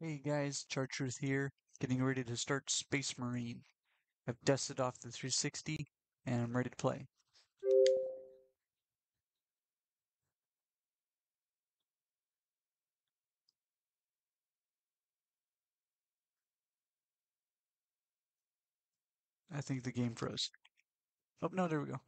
Hey guys, Chartruth here, getting ready to start Space Marine. I've dusted off the 360 and I'm ready to play. I think the game froze. Oh no, there we go.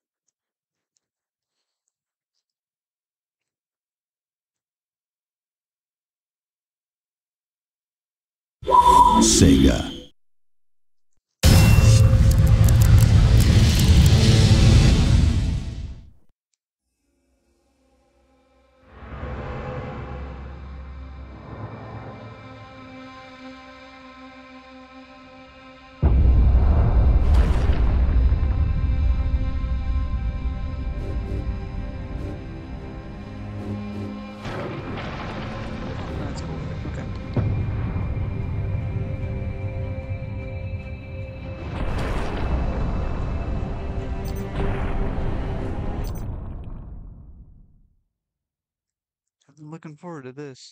Sega. That's cool. Okay. I've been looking forward to this.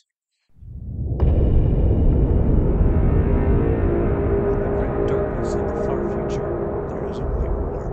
In the grim darkness of the far future, there is only war.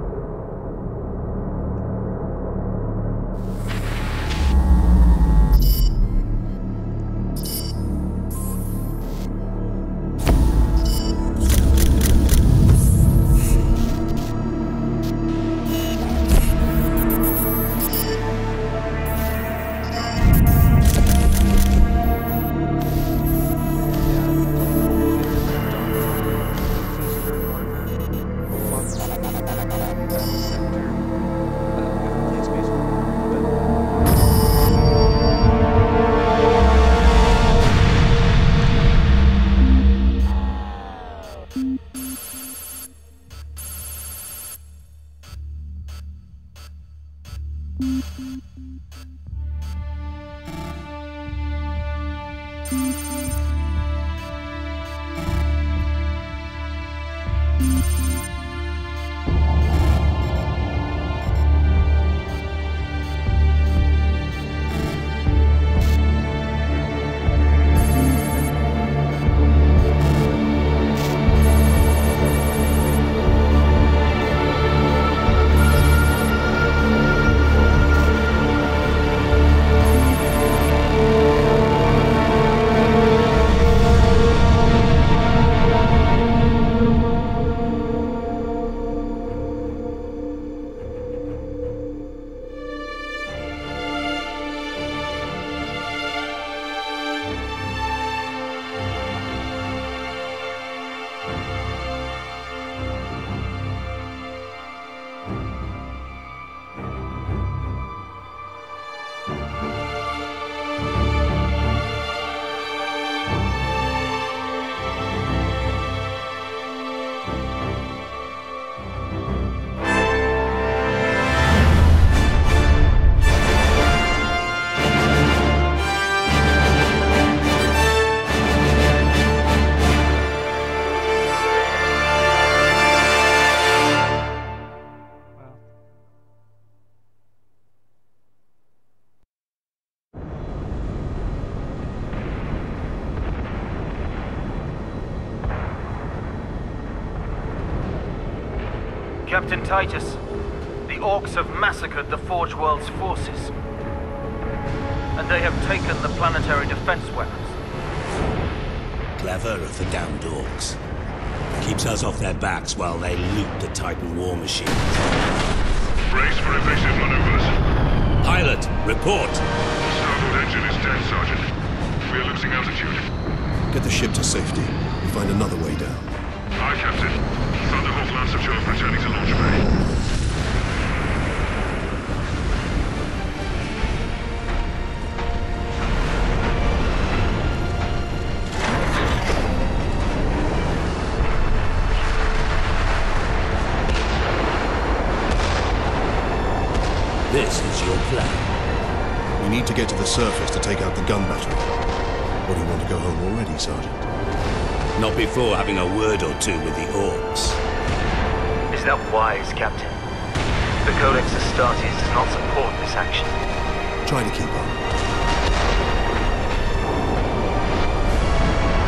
Captain Titus, the Orcs have massacred the Forge World's forces. And they have taken the planetary defense weapons. Clever of the damned Orcs. Keeps us off their backs while they loot the Titan war machine. Brace for evasive maneuvers. Pilot, report! The starboard engine is dead, Sergeant. We are losing altitude. Get the ship to safety. We'll find another way down. Aye, Captain. Thunderhawk Lancer 12 returning to launch bay. This is your plan. We need to get to the surface to take out the gun battery. Or do you want to go home already, Sergeant? Not before having a word or two with the Orcs. Is that wise, Captain? The Codex Astartes does not support this action. Try to keep up.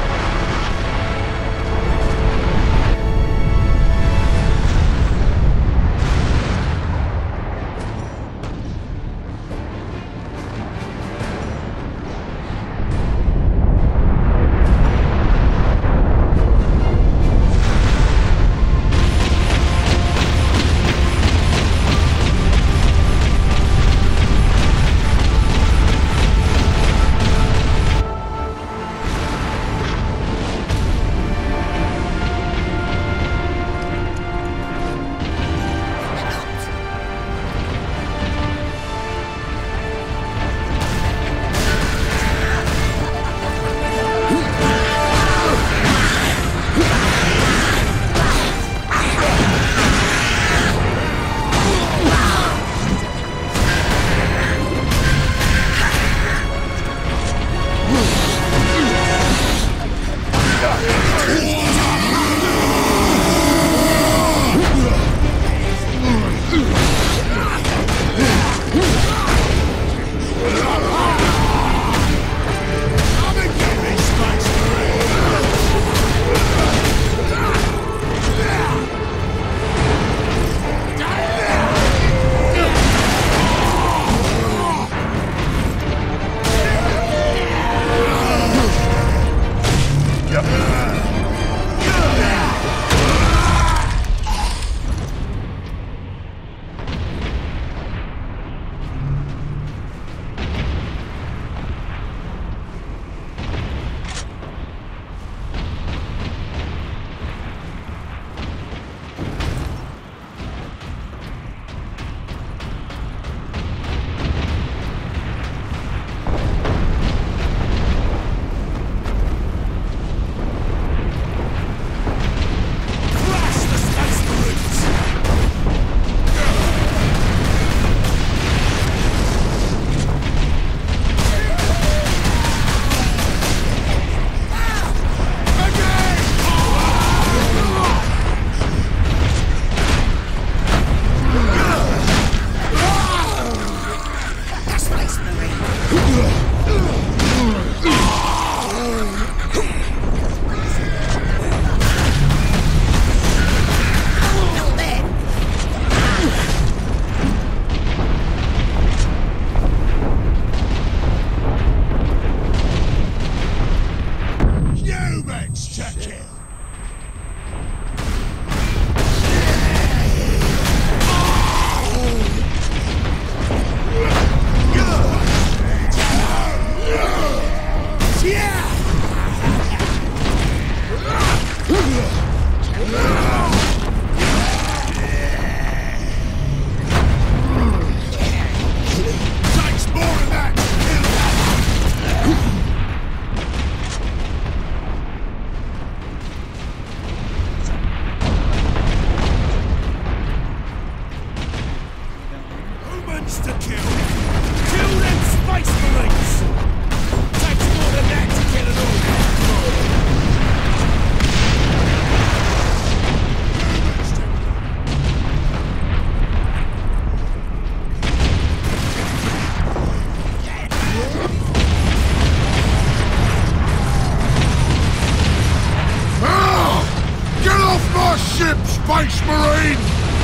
Space Marine!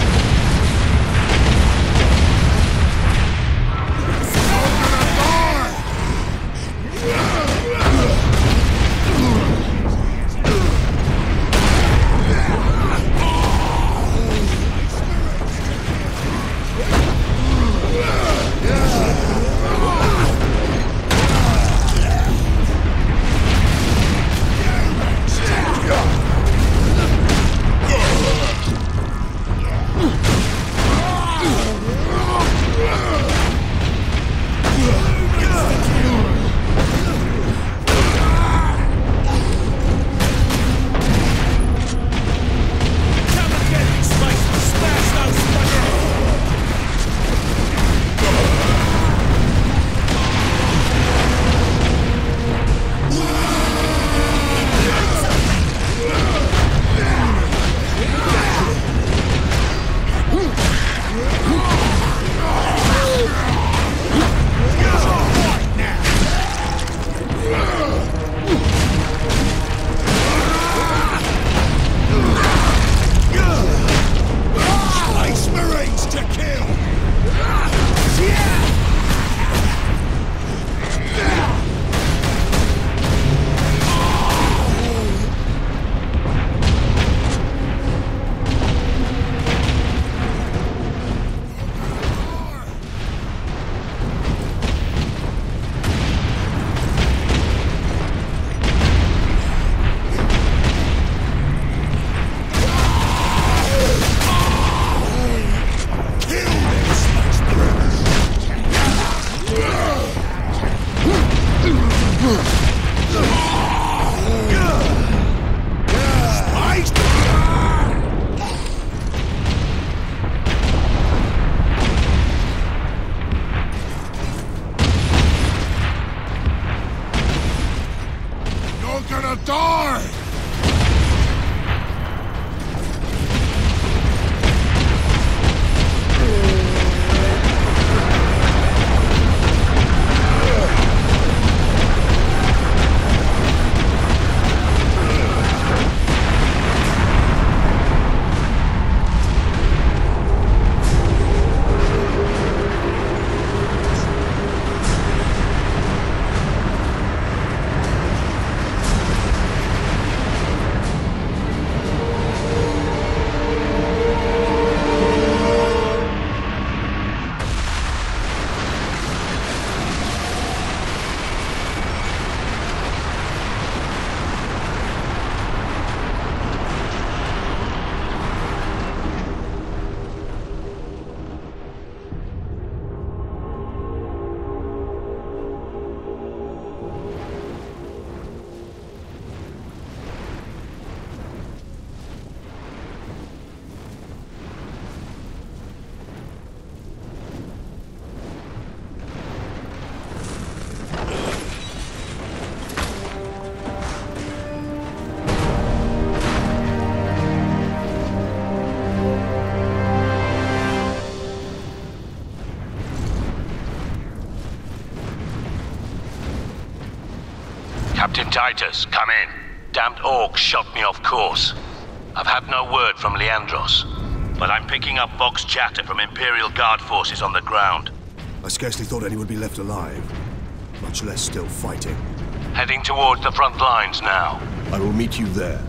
Captain Titus, come in. Damned orcs shot me off course. I've had no word from Leandros, but I'm picking up Vox chatter from Imperial Guard forces on the ground. I scarcely thought anyone would be left alive, much less still fighting. Heading towards the front lines now. I will meet you there.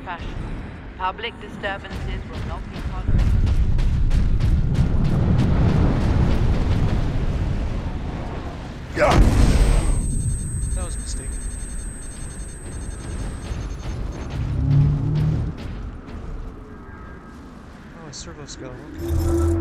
fashion. Public disturbances will not be tolerated. That was a mistake. Oh, a servo skull, okay.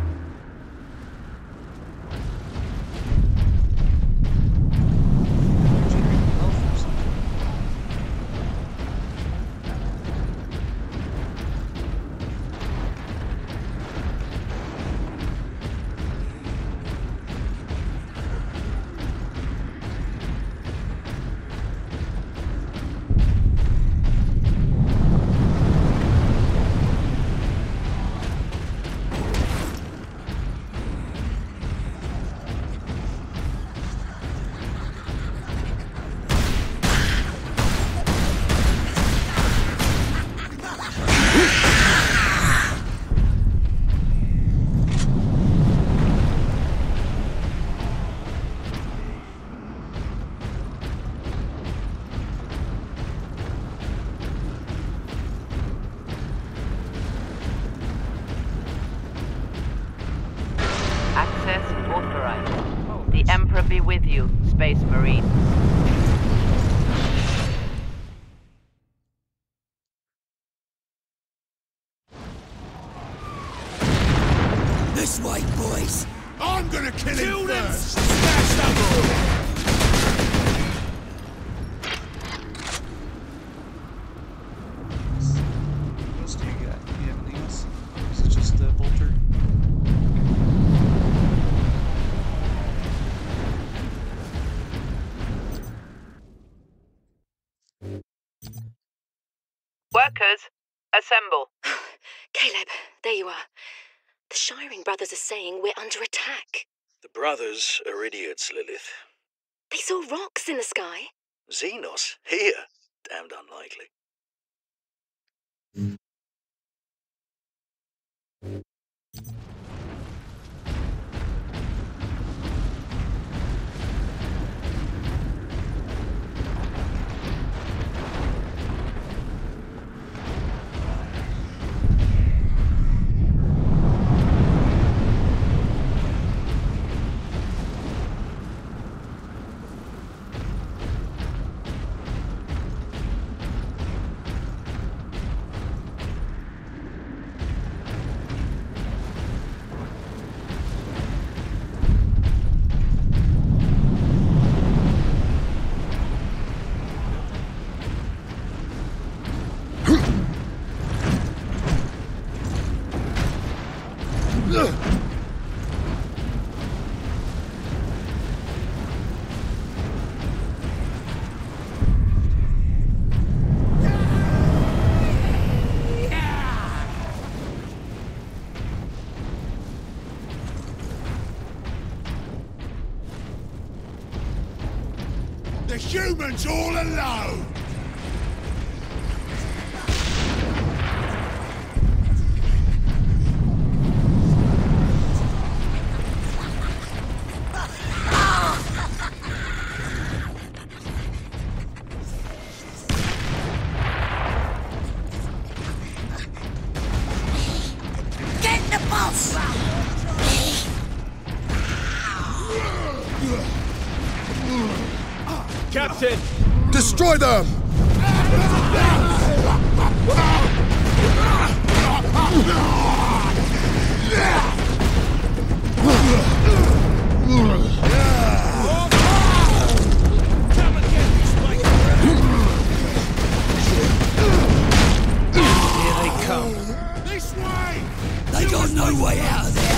Be with you, Space Marine. This way, boys! I'm gonna kill him first! Smash them! What else do you got? Do you have anything else? Is it just the bolter? Workers, assemble. Caleb, there you are. The Shiring brothers are saying we're under attack. The brothers are idiots, Lilith. They saw rocks in the sky. Xenos? Here? Damned unlikely. The humans all alone! Get the boss! Captain! Destroy them! Here they come. This way! They got no way out of there.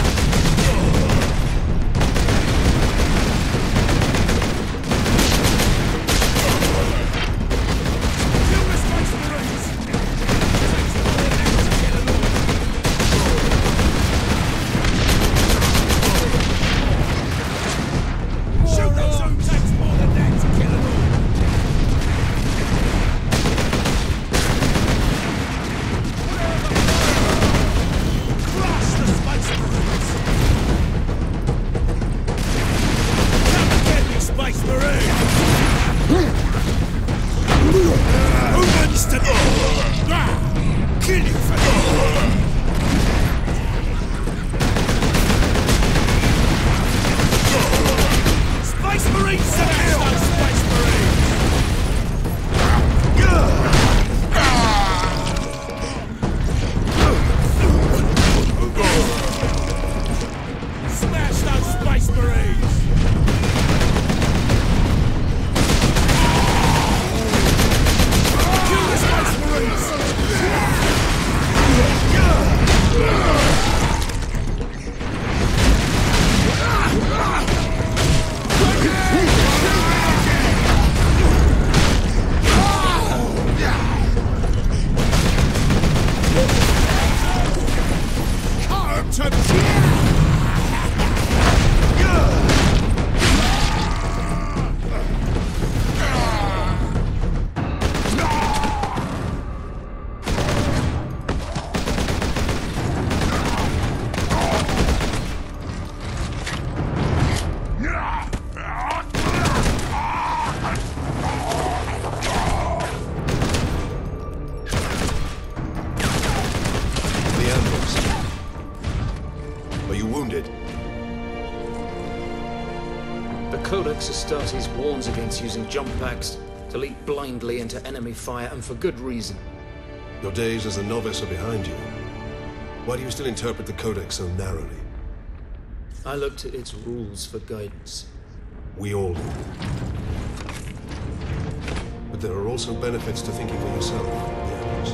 Codex Astartes warns against using jump packs to leap blindly into enemy fire, and for good reason. Your days as a novice are behind you. Why do you still interpret the Codex so narrowly? I look to its rules for guidance. We all do. But there are also benefits to thinking for yourself, Leandros.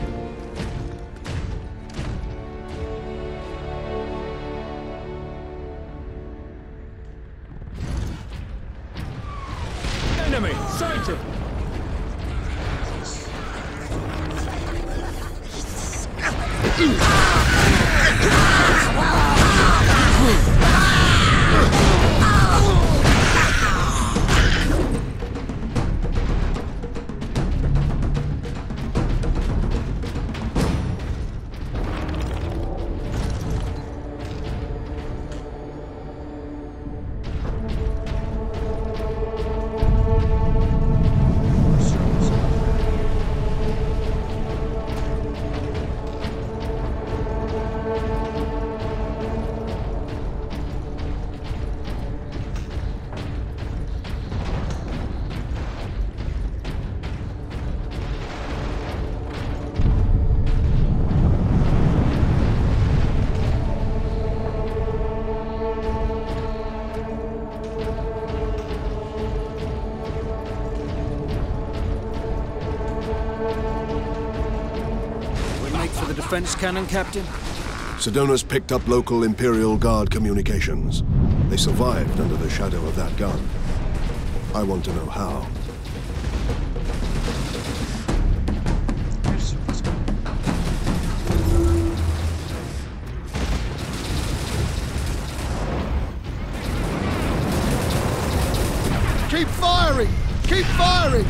Enemy sighted! Defense cannon, Captain? Sidonus picked up local Imperial Guard communications. They survived under the shadow of that gun. I want to know how. Keep firing! Keep firing!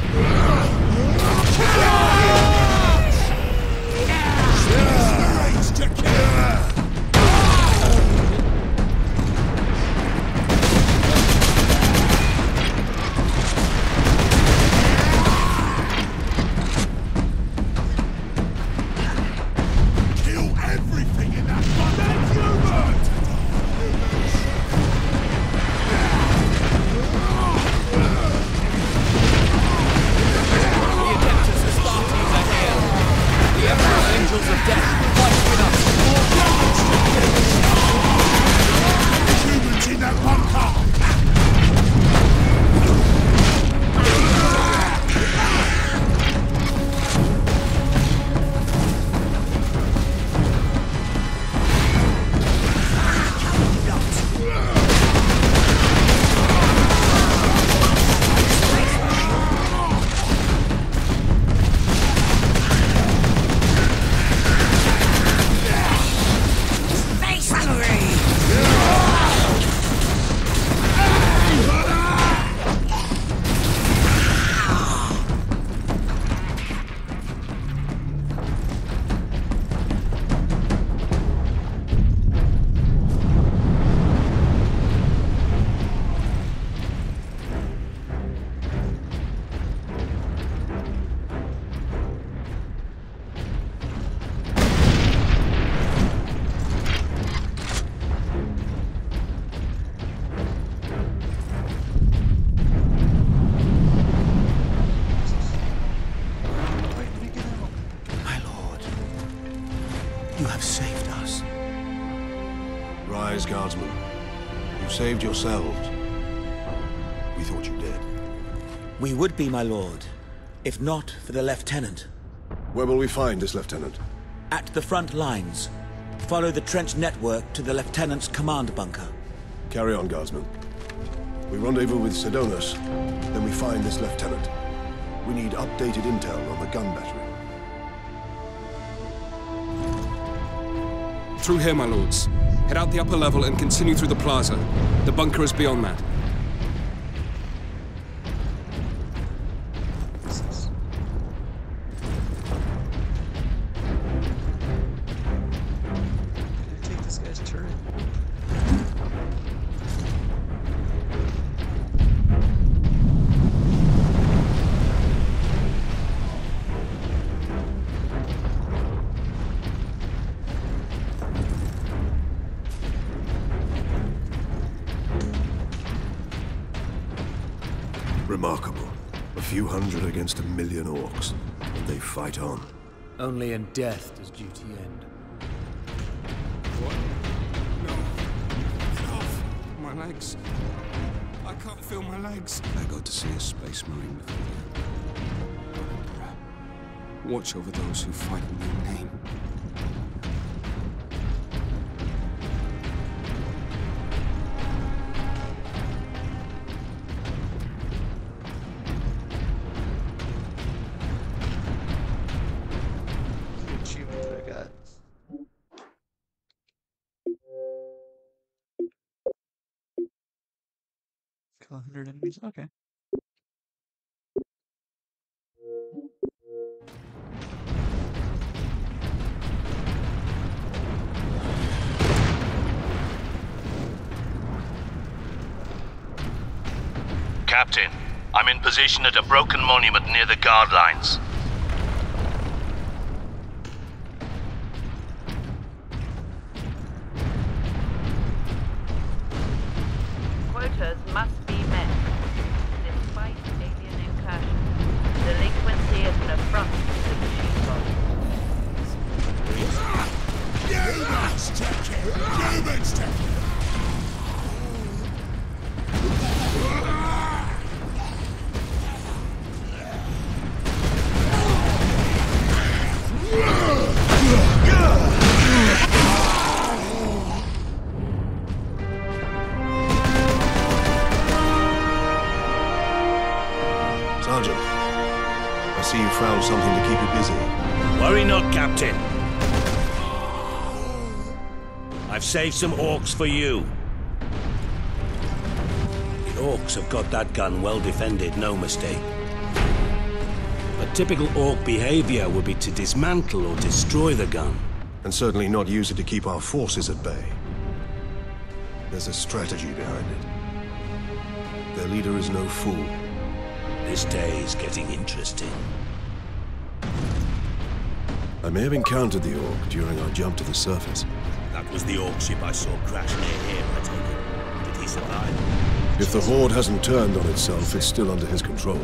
Guardsmen. You saved yourselves. We thought you dead. We would be, my lord, if not for the lieutenant. Where will we find this lieutenant? At the front lines. Follow the trench network to the lieutenant's command bunker. Carry on, Guardsmen. We rendezvous with Sidonus, then we find this lieutenant. We need updated intel on the gun battery. Through here, my lords. Head out the upper level and continue through the plaza. The bunker is beyond that. Take this guy's turret. Remarkable. A few hundred against 1 million orcs. And they fight on. Only in death does duty end. What? No. Get off! My legs. I can't feel my legs. I got to see a space marine before. Watch over those who fight in your name. Achievement I got. Kill 100 enemies. Okay. Captain, I'm in position at a broken monument near the guard lines. Quotas must be met. Despite alien incursion, delinquency is an affront to the machine body. Humans take it! Humans take it! Sergeant, I see you found something to keep you busy. Worry not, Captain. I've saved some orcs for you. The orcs have got that gun well defended, no mistake. But typical orc behavior would be to dismantle or destroy the gun. And certainly not use it to keep our forces at bay. There's a strategy behind it. Their leader is no fool. This day is getting interesting. I may have encountered the orc during our jump to the surface. That was the orc ship I saw crash near here, I take it. Did he survive? If the Horde hasn't turned on itself, it's still under his control.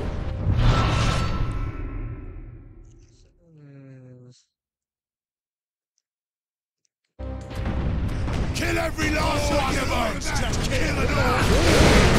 Kill every last one of us! Just kill it all!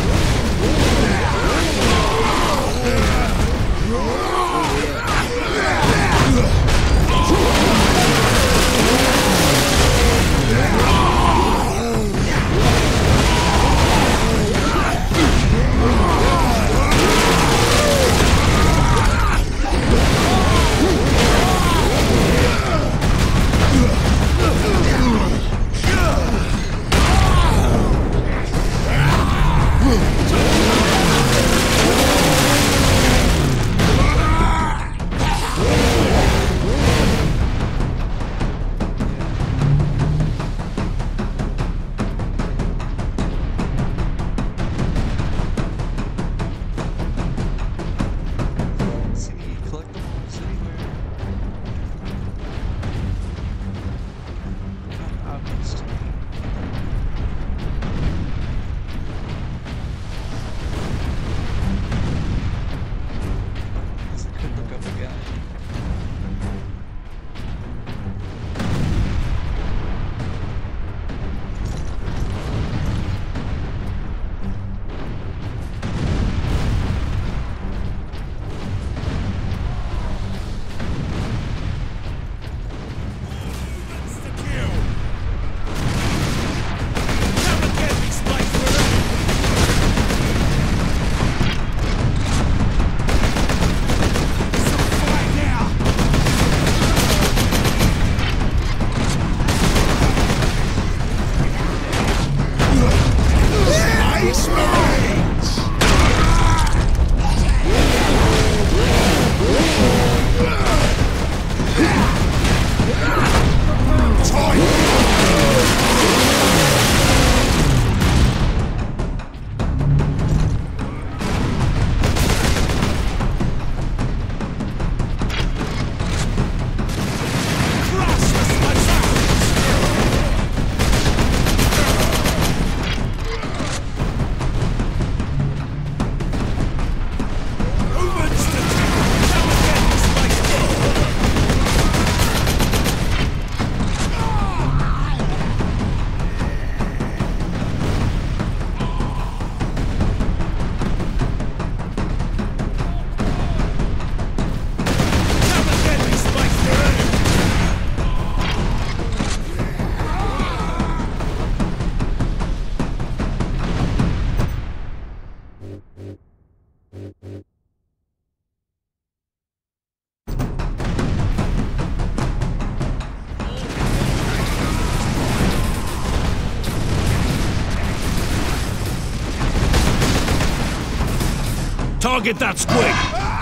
Target that squig!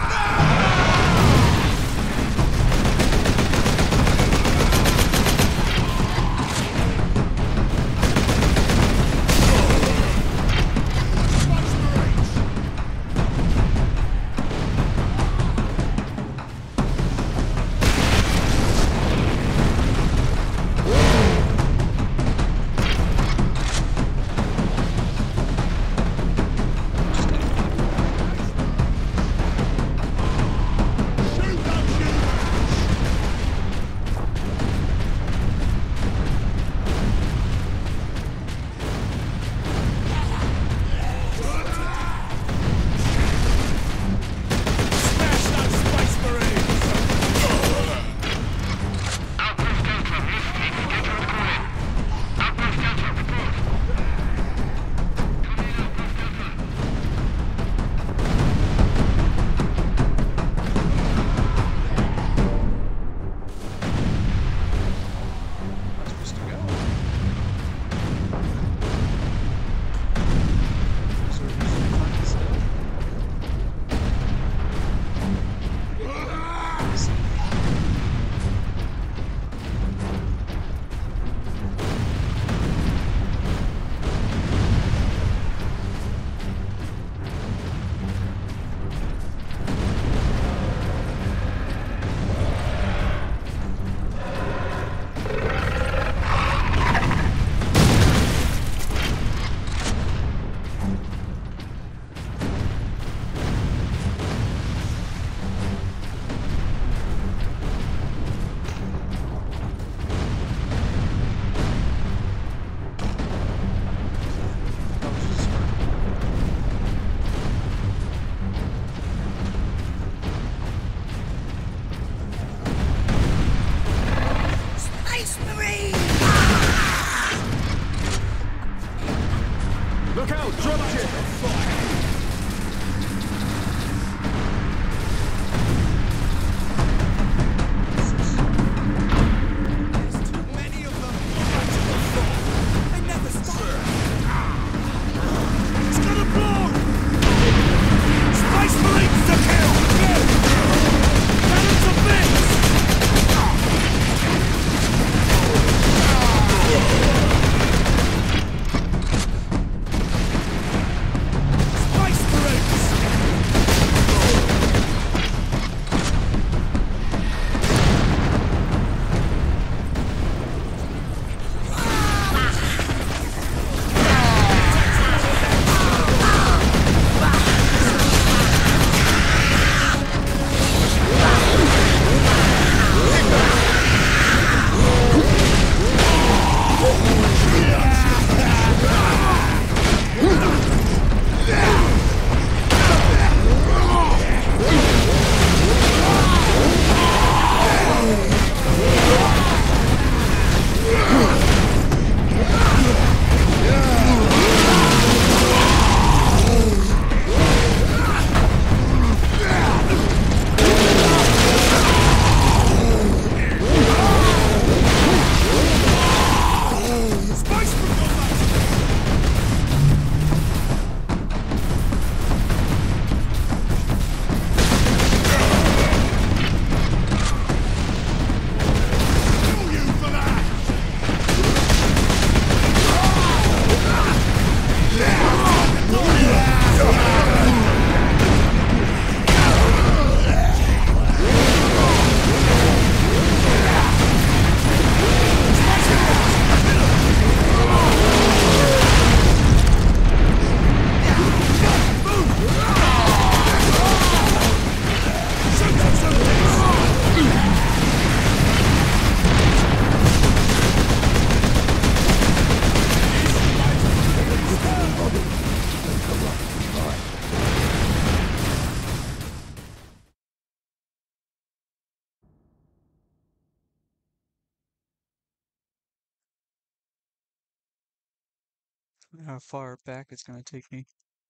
How far back it's gonna take me.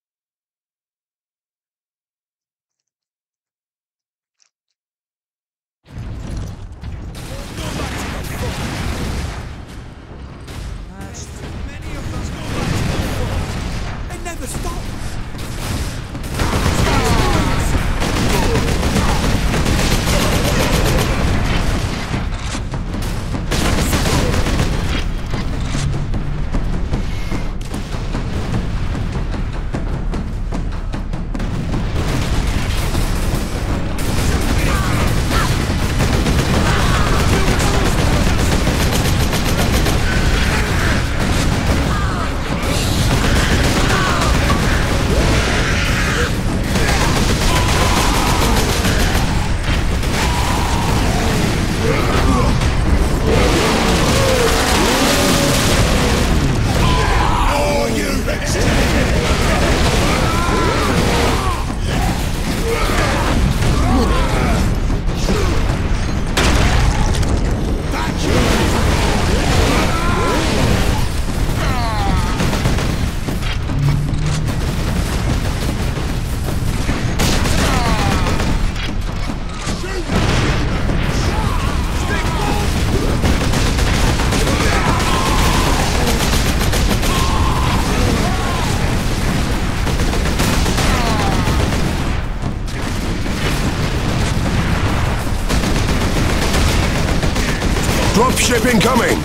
Many of us go back to the front. They never stop. Dropship incoming!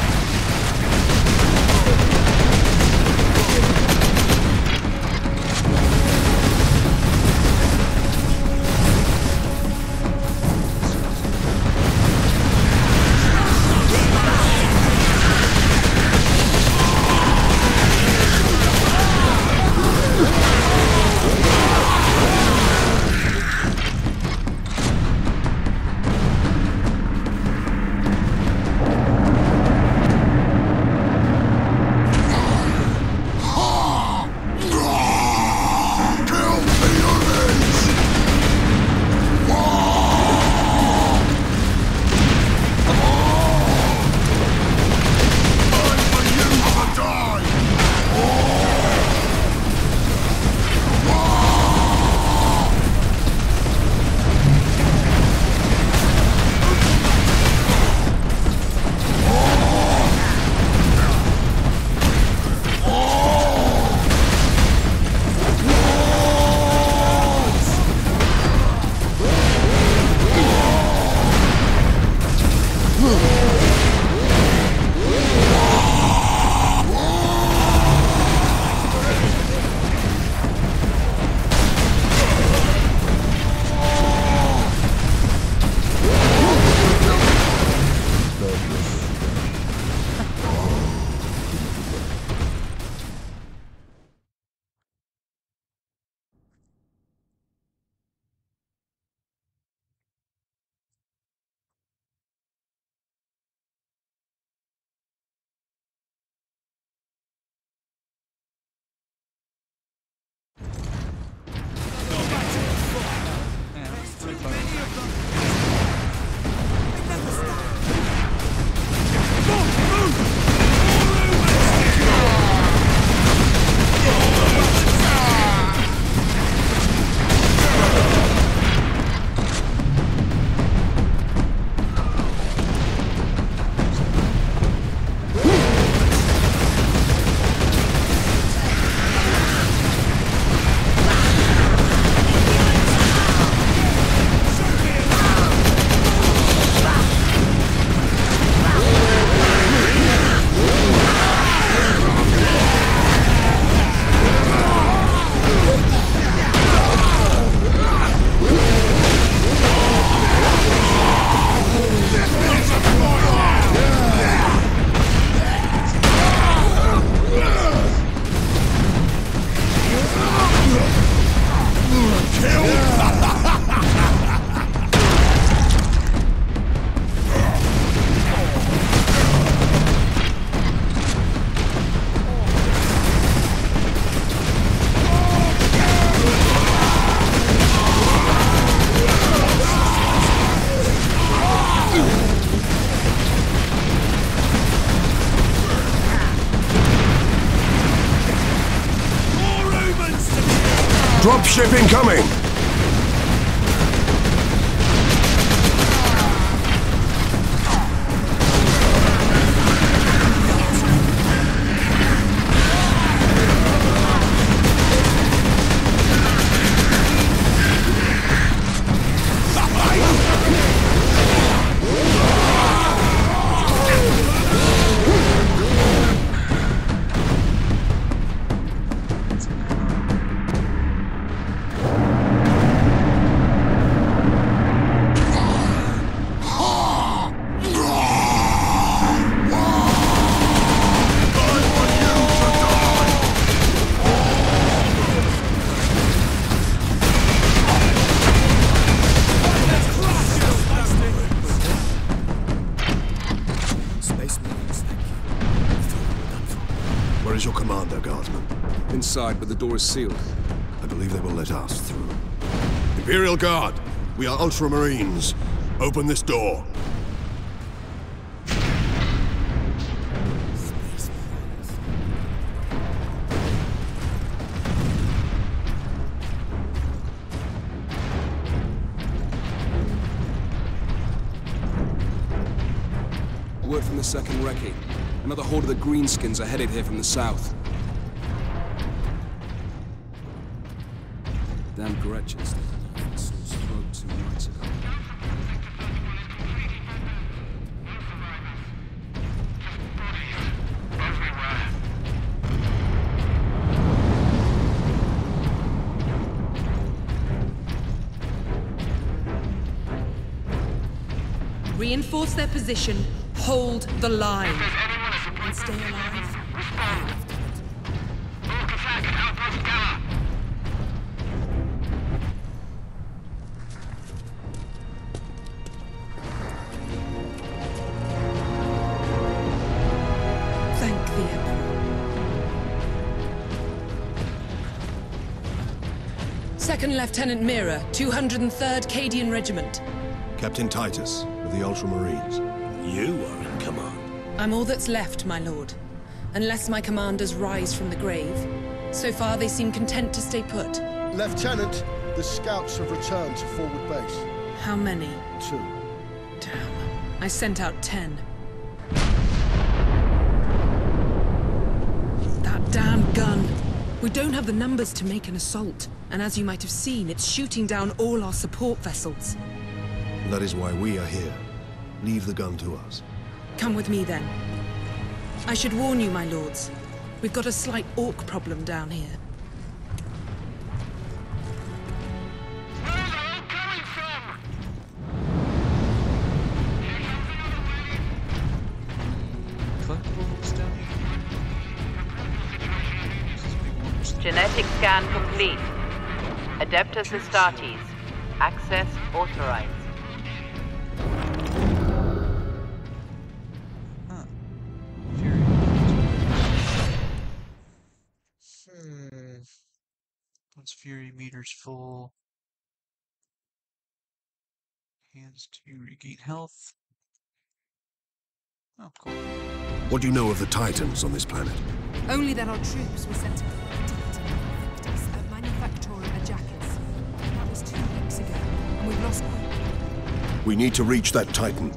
Dropship incoming! Where is your commander, Guardsman? Inside, but the door is sealed. I believe they will let us through. Imperial Guard, we are Ultramarines. Open this door. Word from the second recce. Another horde of the Greenskins are headed here from the south. Damn Gretchens. Throat 2 nights ago. Reinforce their position, hold the line. And stay alive. Thank the Emperor. 2nd Lieutenant Mira, 203rd Cadian Regiment. Captain Titus, of the Ultramarines. You are in command. I'm all that's left, my lord. Unless my commanders rise from the grave. So far, they seem content to stay put. Lieutenant, the scouts have returned to forward base. How many? 2. Damn. I sent out 10. That damn gun. We don't have the numbers to make an assault. And as you might have seen, it's shooting down all our support vessels. That is why we are here. Leave the gun to us. Come with me, then. I should warn you, my lords. We've got a slight orc problem down here. Genetic scan complete. Adeptus Astartes. Access authorized. Once Fury meters full. Hands to regain health. Oh, cool. What do you know of the Titans on this planet? Only that our troops were sent to collect Titan Invictus at Manufactura Ajakis. That was 2 weeks ago, and we've lost one. We need to reach that Titan.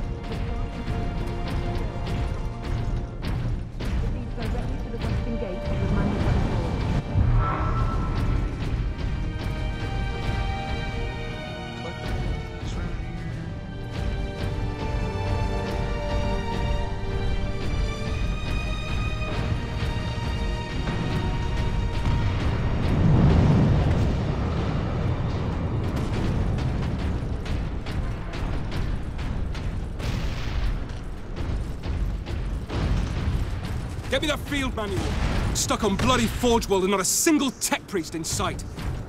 Get me that field manual. Stuck on bloody Forge World and not a single tech priest in sight.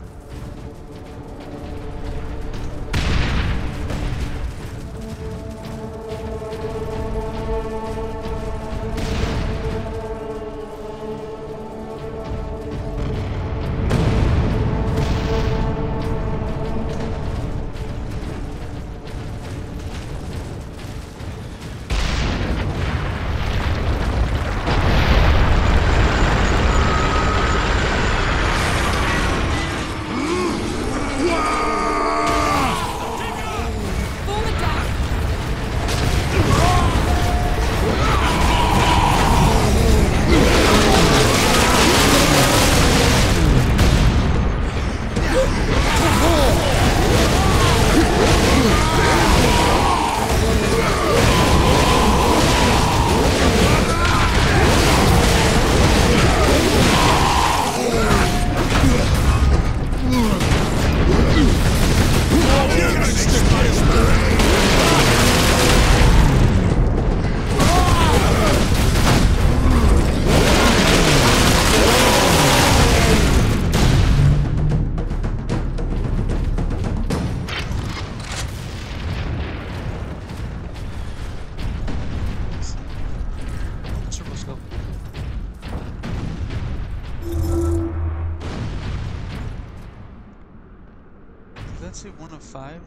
Say 1 of 5?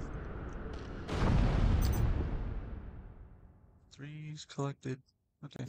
3's collected. Okay.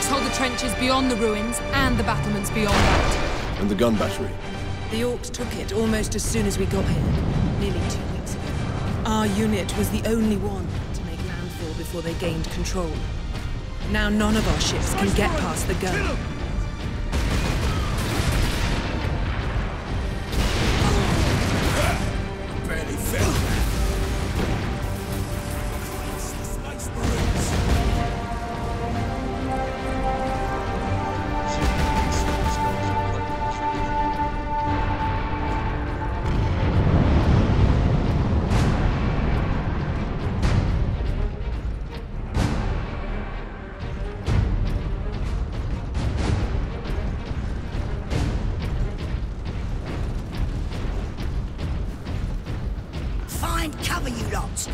Orcs hold the trenches beyond the ruins and the battlements beyond that. And the gun battery? The Orcs took it almost as soon as we got here, nearly 2 weeks ago. Our unit was the only one to make landfall before they gained control. Now none of our ships can get past the gun. Barely fell. Find cover, you lot!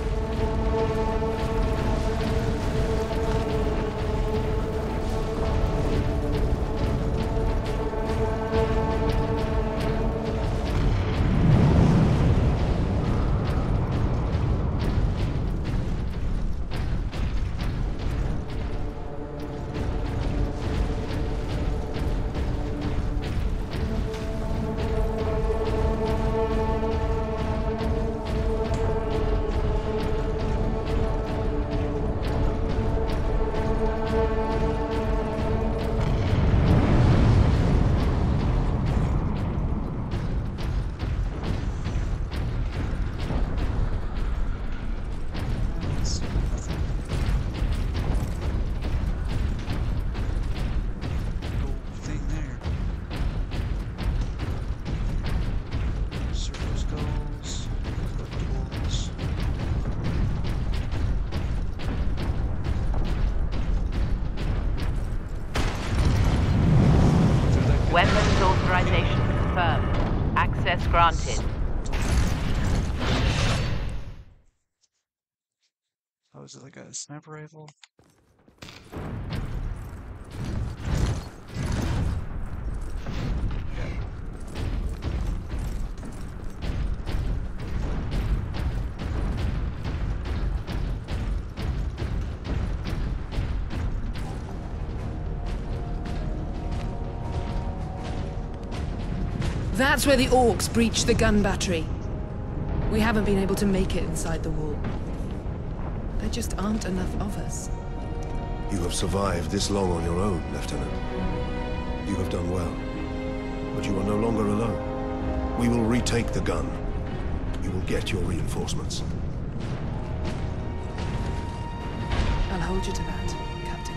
Weapons authorization confirmed. Access granted. Oh, is it like a sniper rifle? That's where the Orcs breached the gun battery. We haven't been able to make it inside the wall. There just aren't enough of us. You have survived this long on your own, Lieutenant. You have done well. But you are no longer alone. We will retake the gun. You will get your reinforcements. I'll hold you to that, Captain.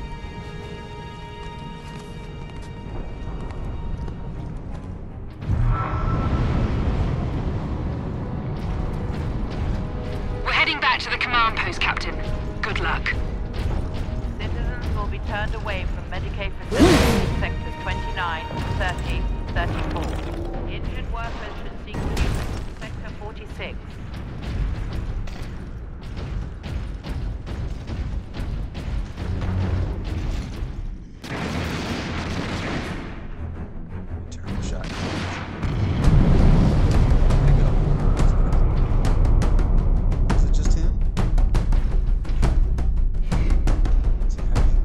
We're heading back to the command post, Captain. Good luck. Citizens will be turned away from Medicaid facilities in sectors 29, 30, 34. Injured workers should seek treatment in sector 46. Terrible shot. Is it just him? Is it heavy?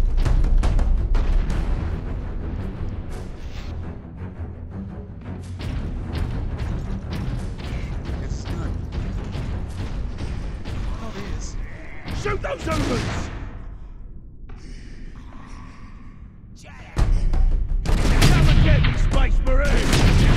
It's not. Oh, it is. Shoot those Ubers! Come and get me, Space Marine!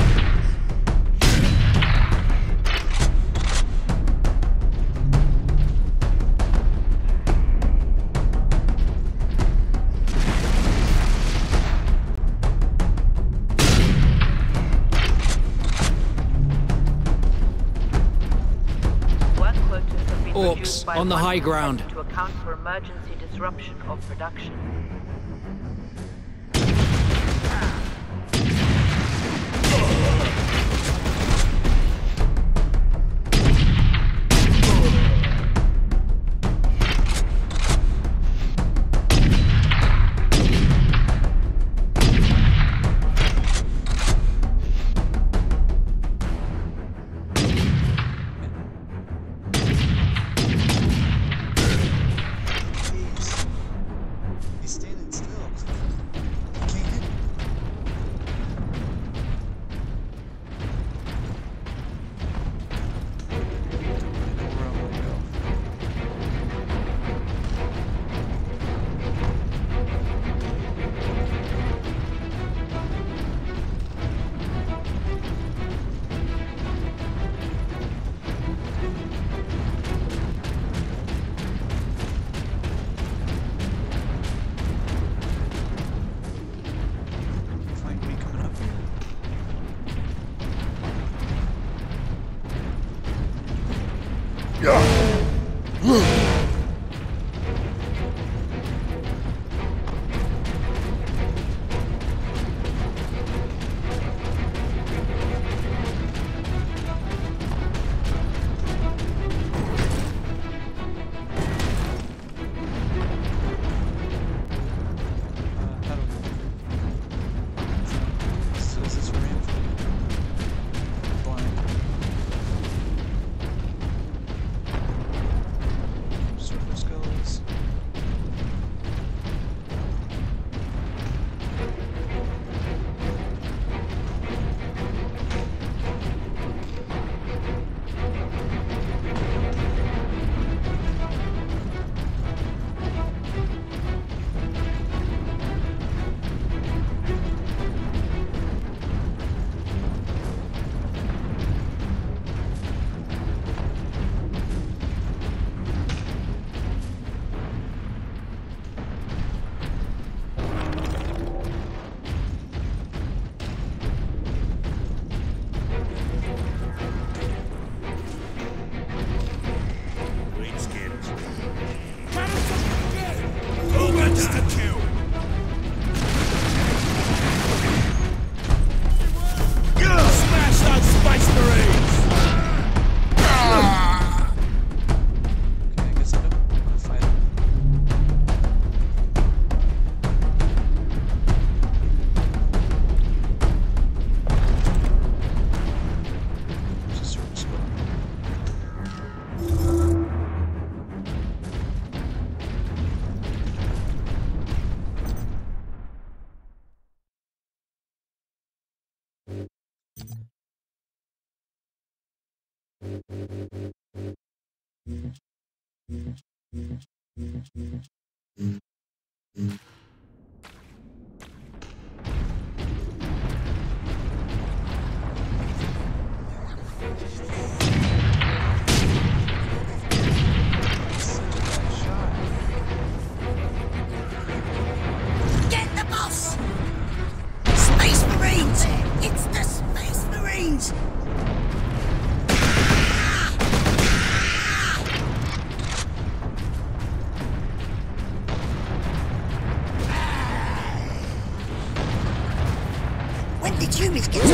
Work quotas have been Orcs reduced by on the high 1% ground. to account for emergency disruption of production. He's Get the boss! Space Marines! It's the Space Marines! When did humans get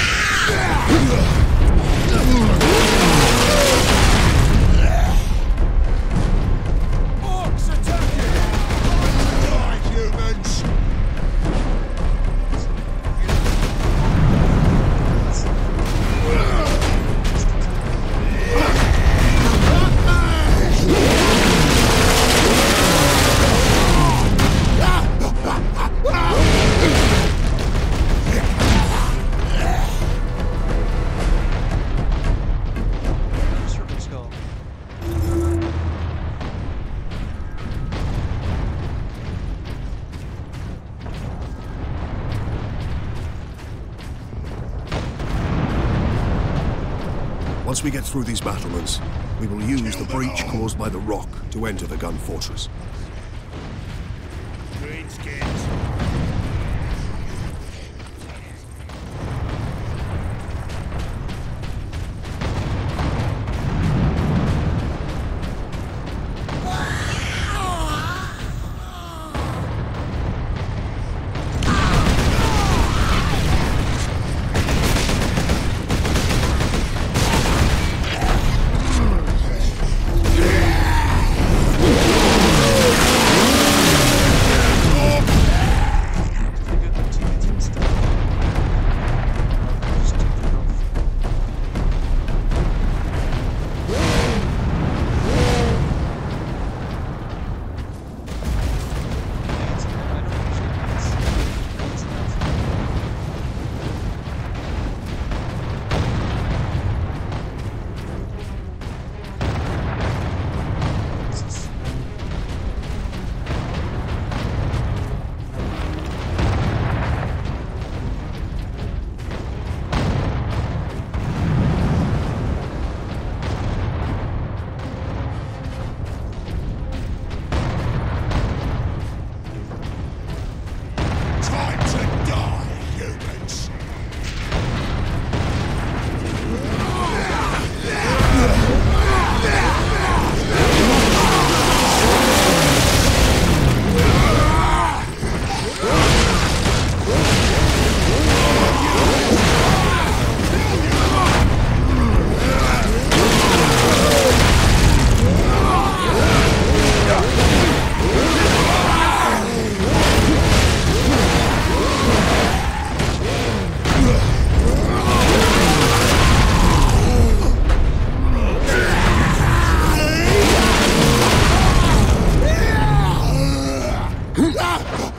Orcs attacking! Die, humans! Once we get through these battlements, we will use the breach caused by the rock to enter the gun fortress. Greenskins.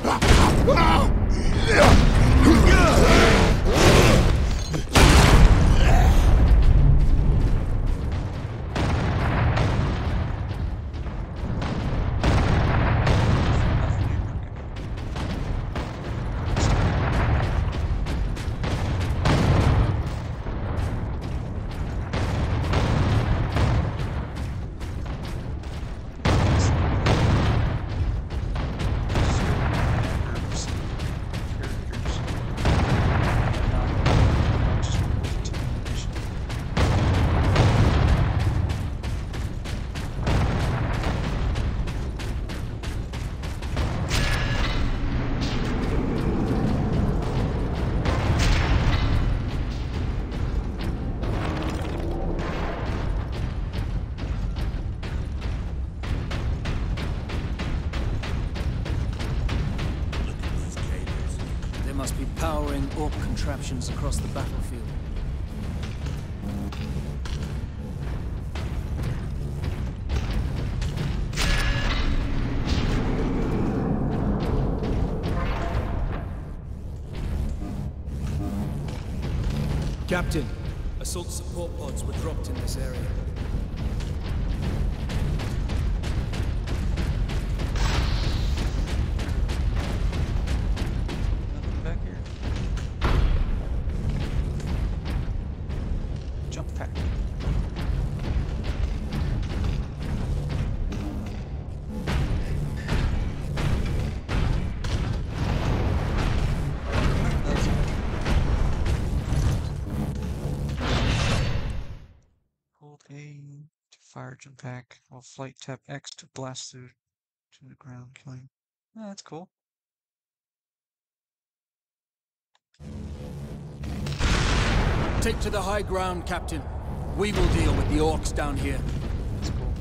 Powering Orc contraptions across the battlefield. Captain, assault support pods were dropped in this area. Fire jump pack, while flight tap X to blast through to the ground, killing. Oh, that's cool. Take to the high ground, Captain. We will deal with the orcs down here. That's cool.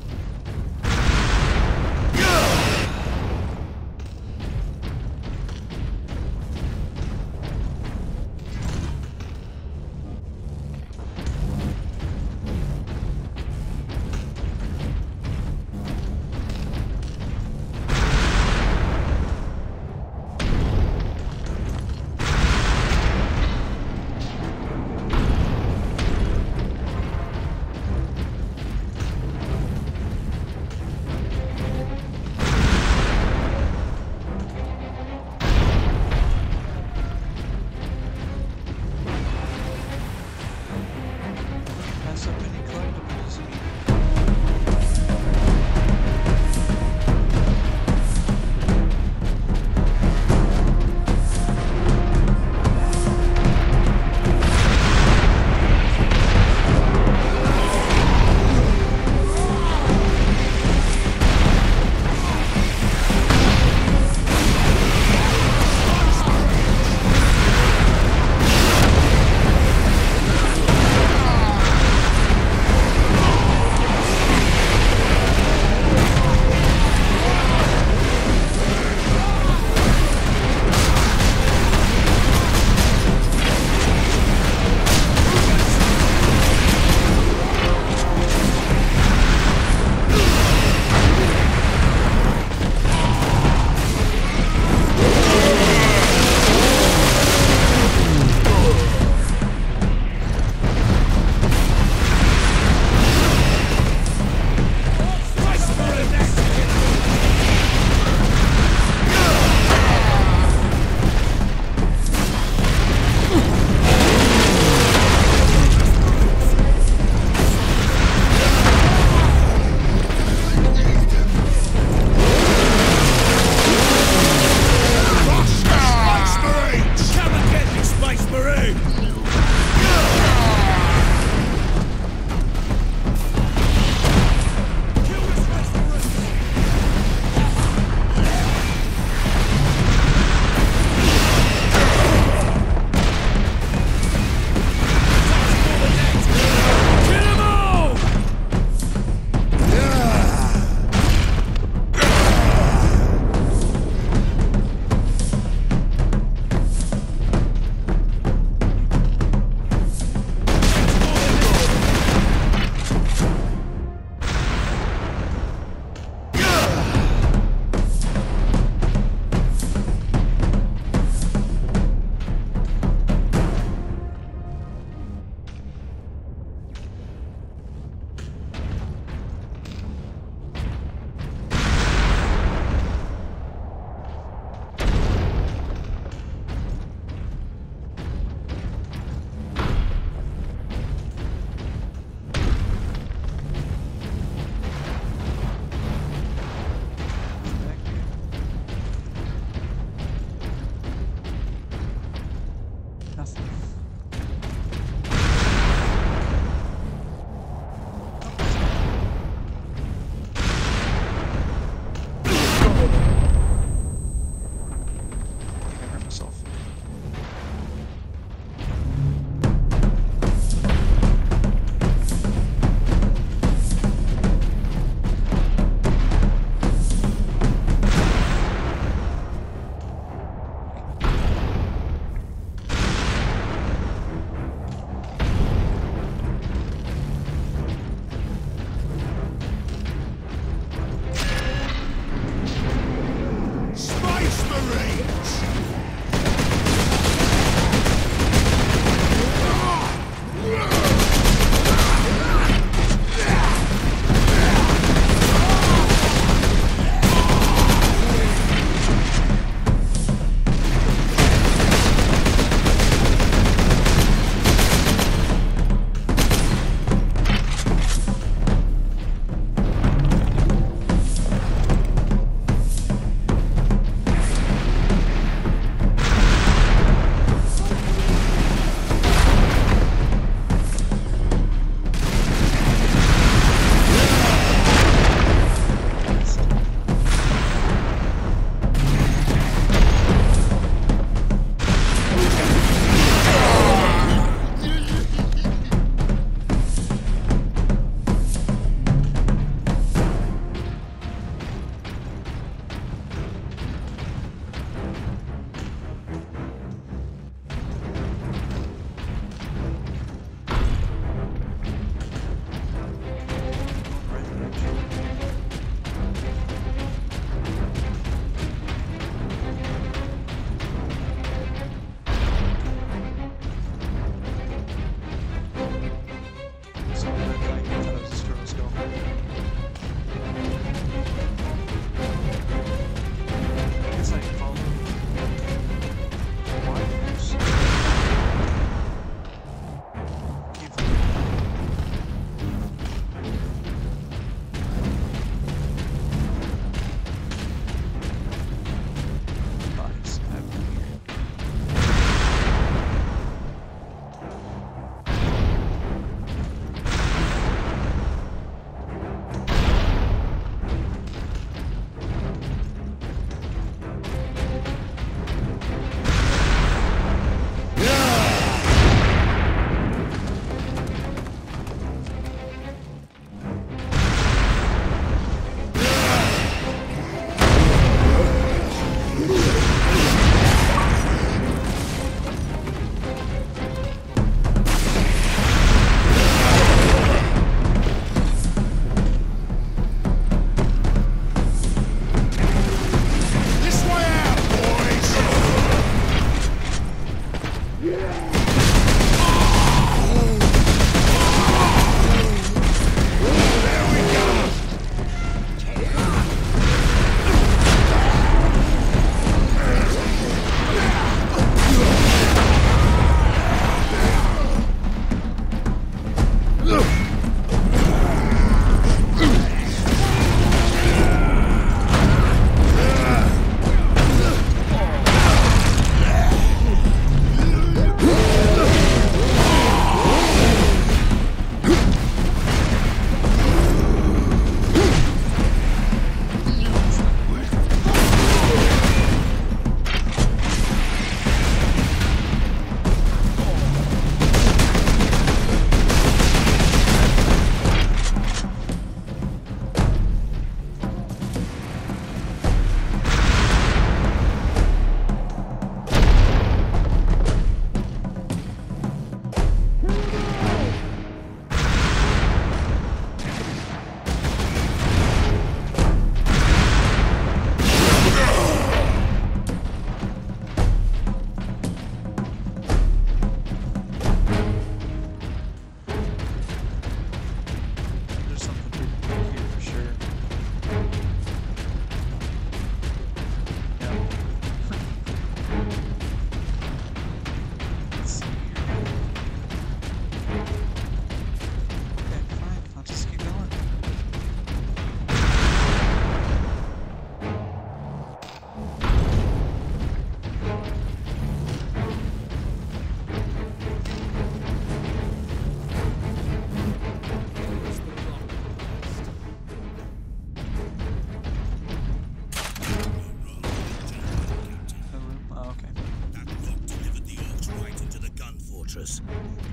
fortress.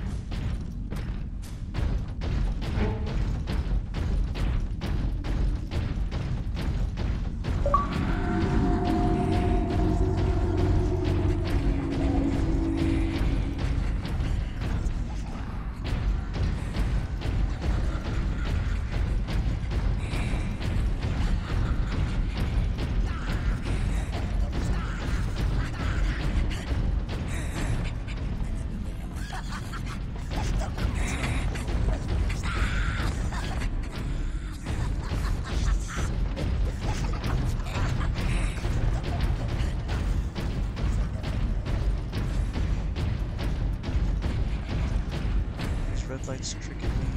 Red light's tricking me.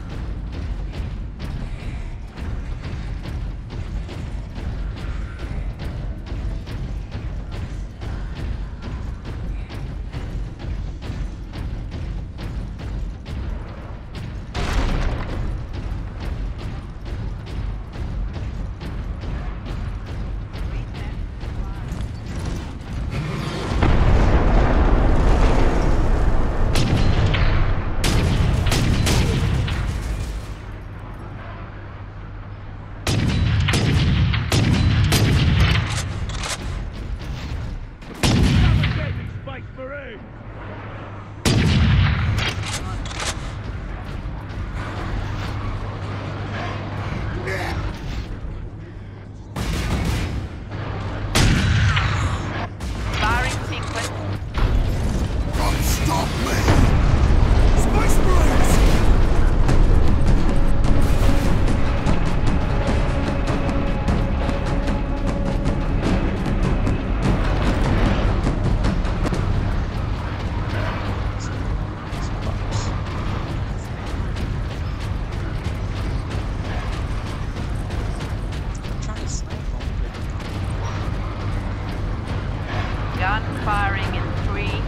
Gun firing in 3, 2,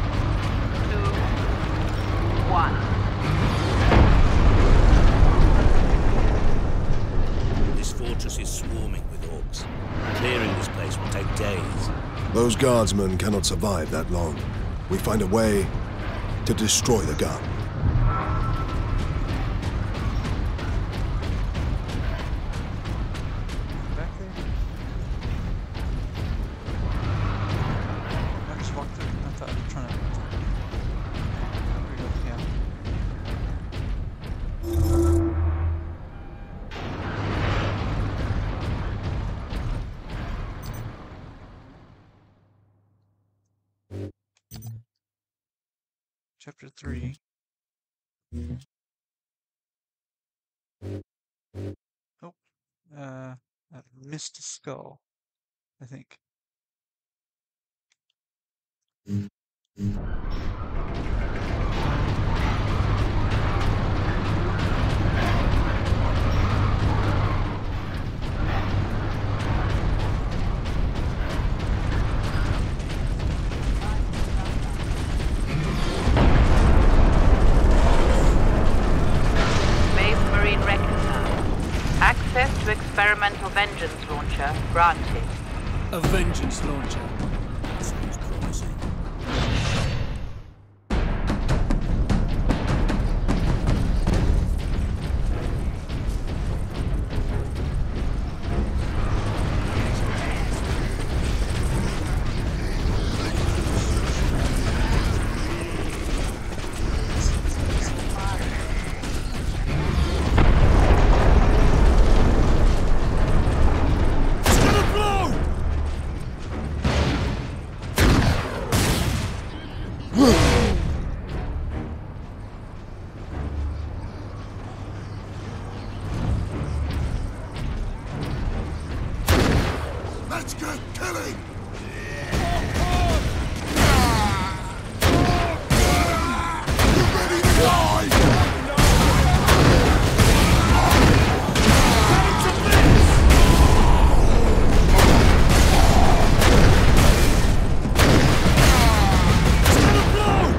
1. This fortress is swarming with orcs. Clearing this place will take days. Those guardsmen cannot survive that long. We find a way to destroy the gun. Chapter 3. Oh, I missed a skull, I think. Access to experimental Vengeance launcher granted. A Vengeance launcher? Sounds promising. Let's get killing! You ready to die? It's gonna blow!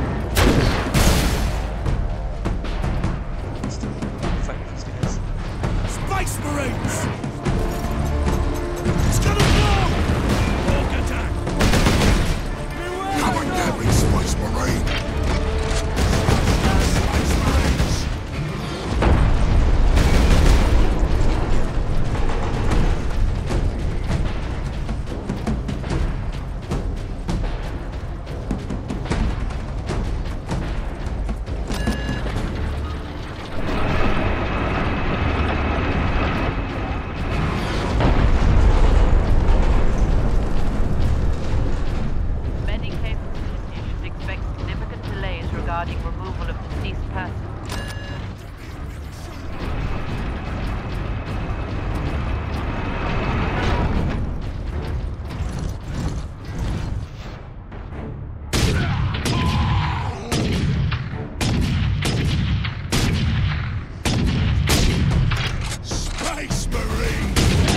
deceased person. Space Marine!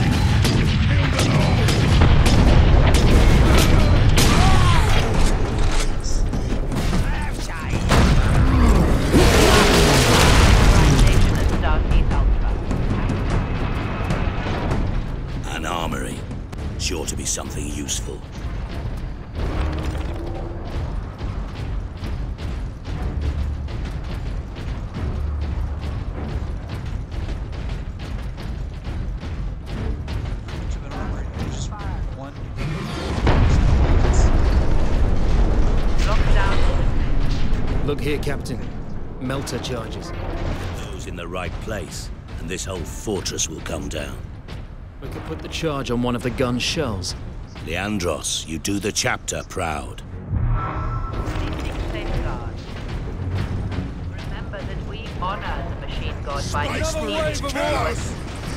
An armory. Sure to be something useful. Look here, Captain. Melter charges. Those in the right place, and this whole fortress will come down. We could put the charge on one of the gun's shells. Leandros, you do the chapter proud. Remember that we honor the machine god by Another wave of orders!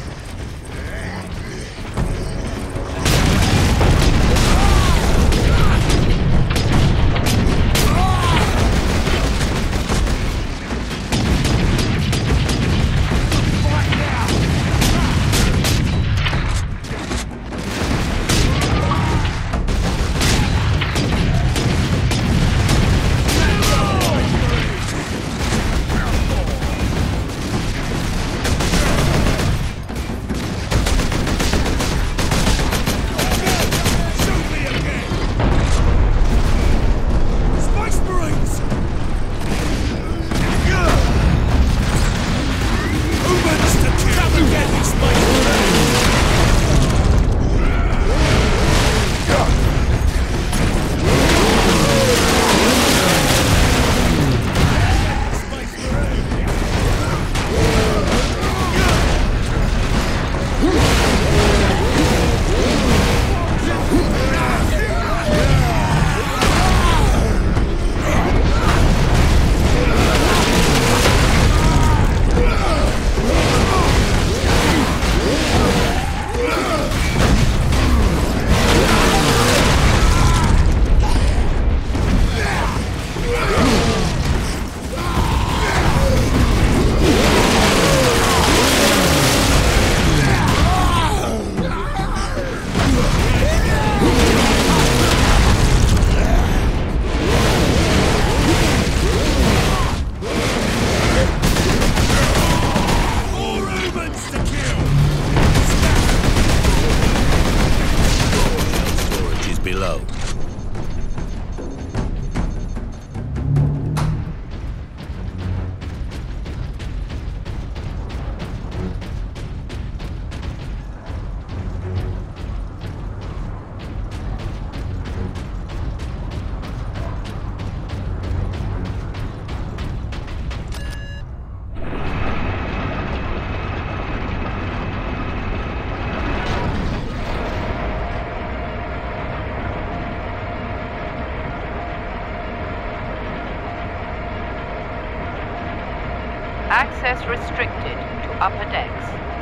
Access restricted to upper decks.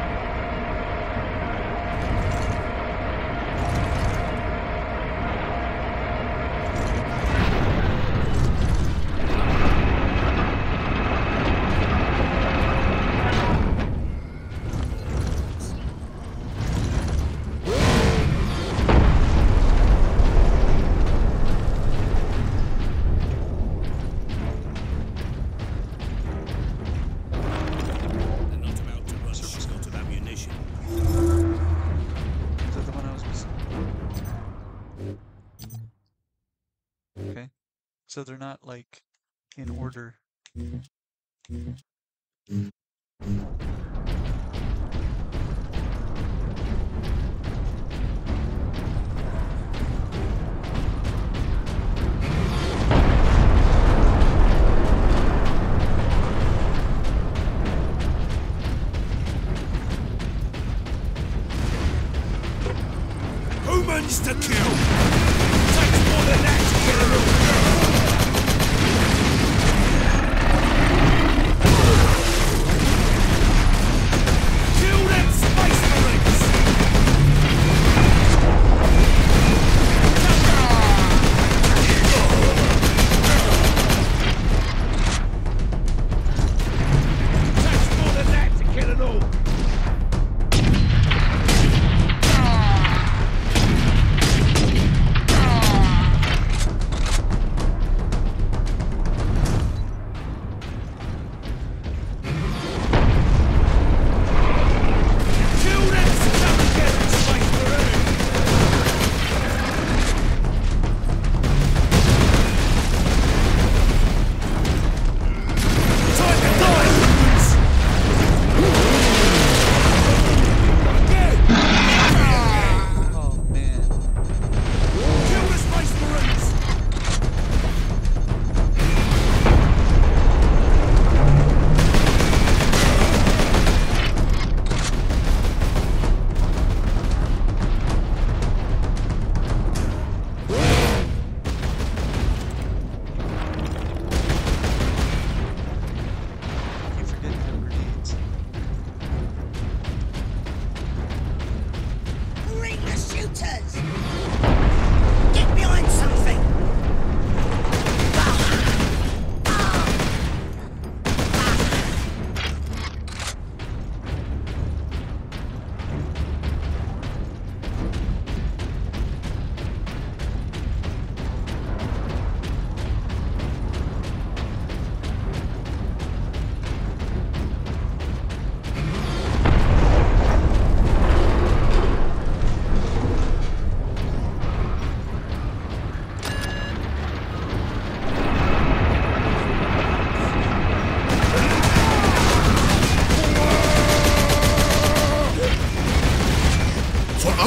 So they're not like in order. Humans to kill! Takes more than that to get a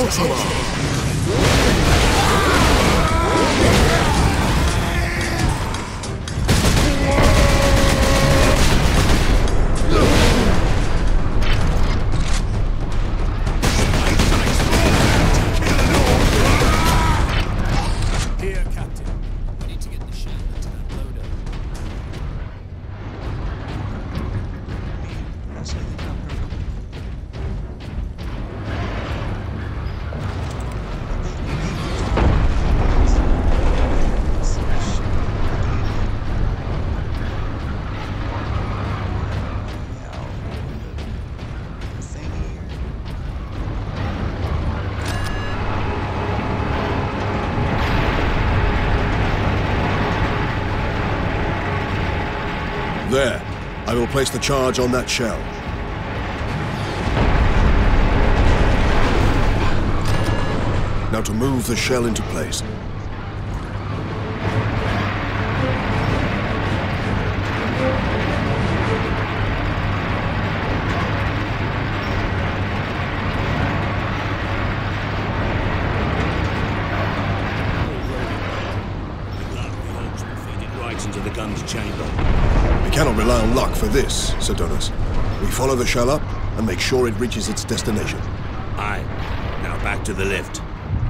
Here, Captain. We need to get the shell into that loader. There. I will place the charge on that shell. Now to move the shell into place. Right into the gun's chamber. We cannot rely on luck for this, Sidonus. We follow the shell up and make sure it reaches its destination. Aye. Now back to the lift.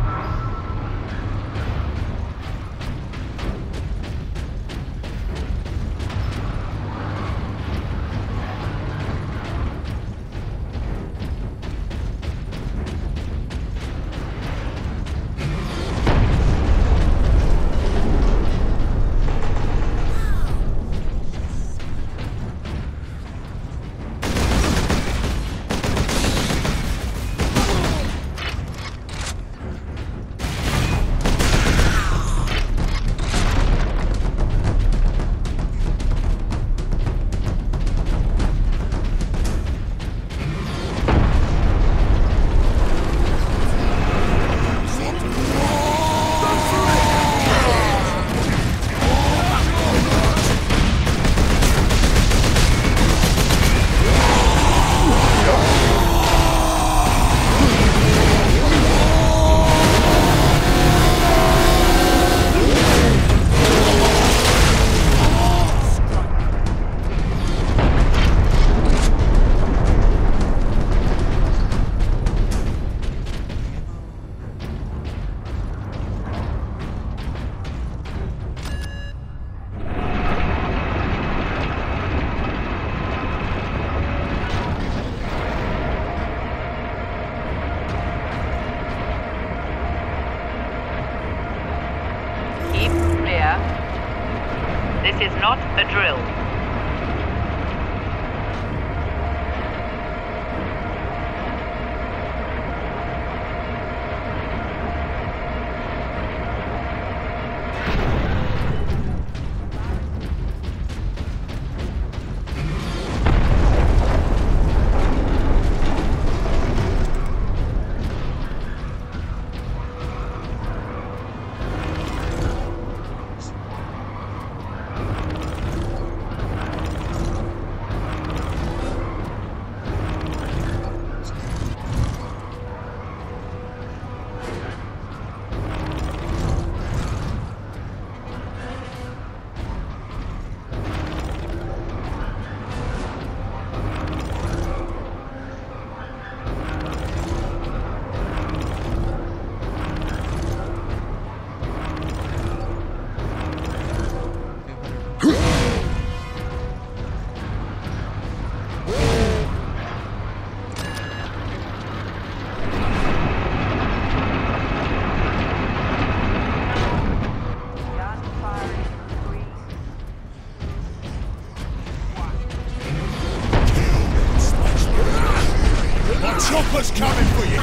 This is not a drill. Chopper's coming for you,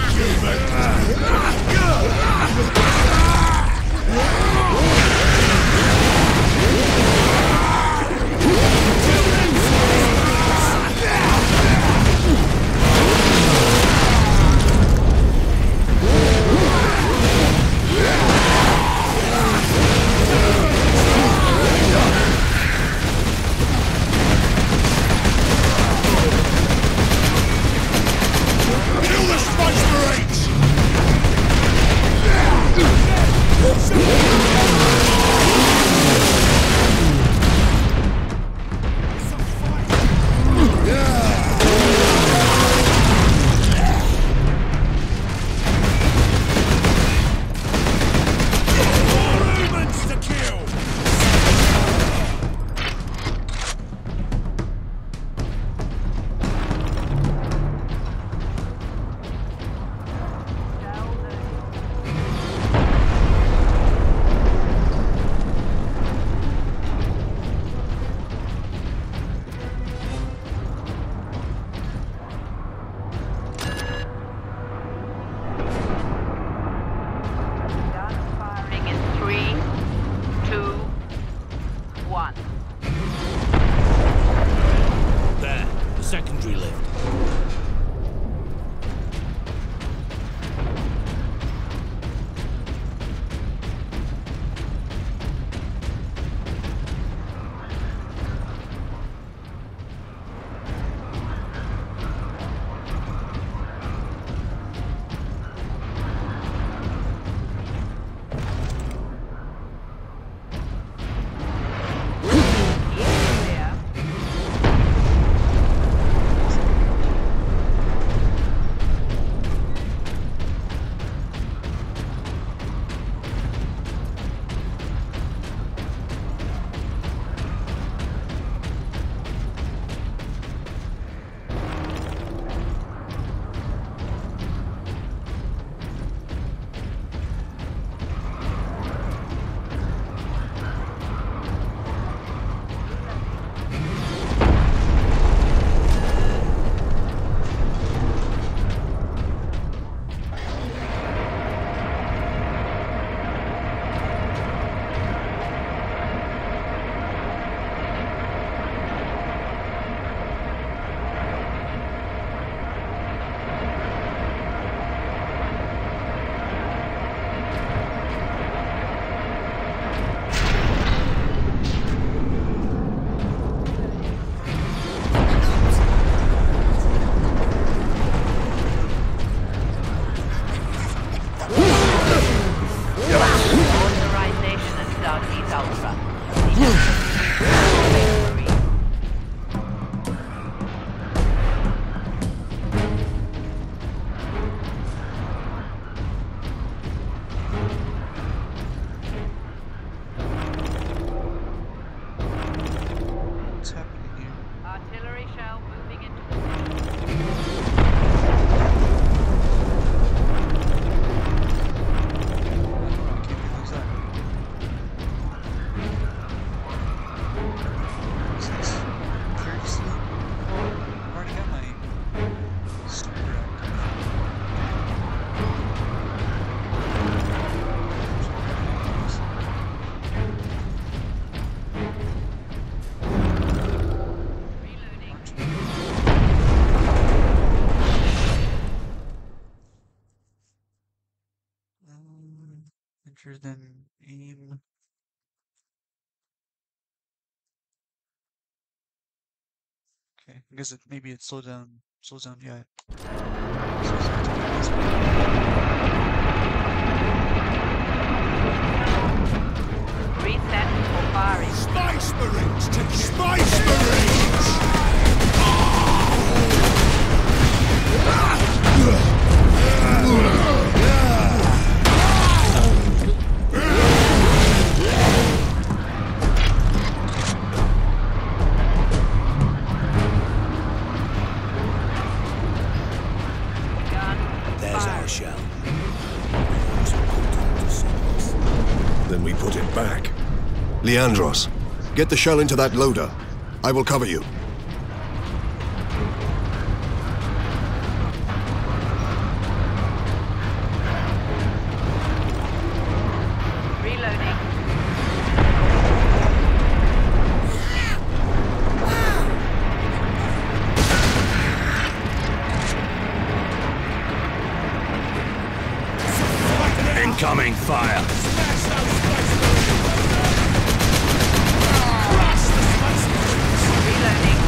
Kill the Spice Marines! entry lift. Then aim. Okay, I guess maybe it slows down. Yeah. Reset for firing. Space Marines to Space Marines! There's our shell. Then we put it back. Leandros, get the shell into that loader. I will cover you. Incoming fire! Reloading.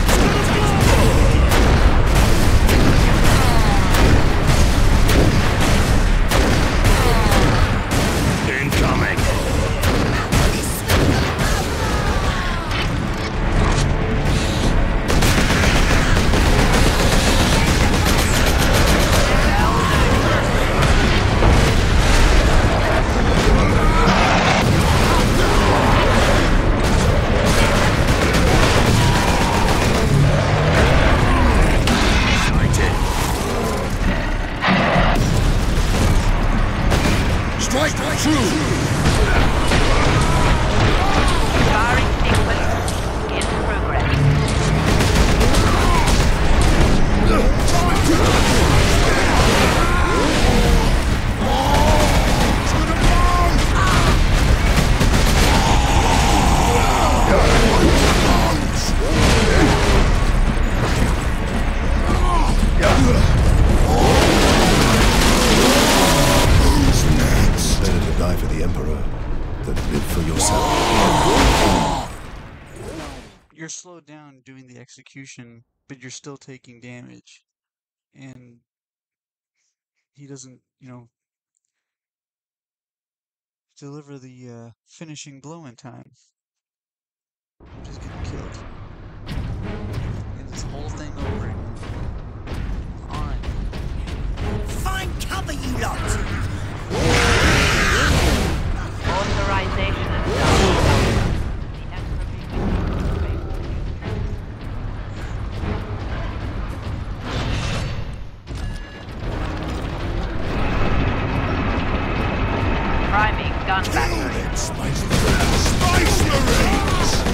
you're slowed down doing the execution, but you're still taking damage. And he doesn't, deliver the finishing blow in time. Just getting killed. And this whole thing over again. On. Find cover, you lot! Authorization and done. The Emperor being priming gun battery. Space Marines!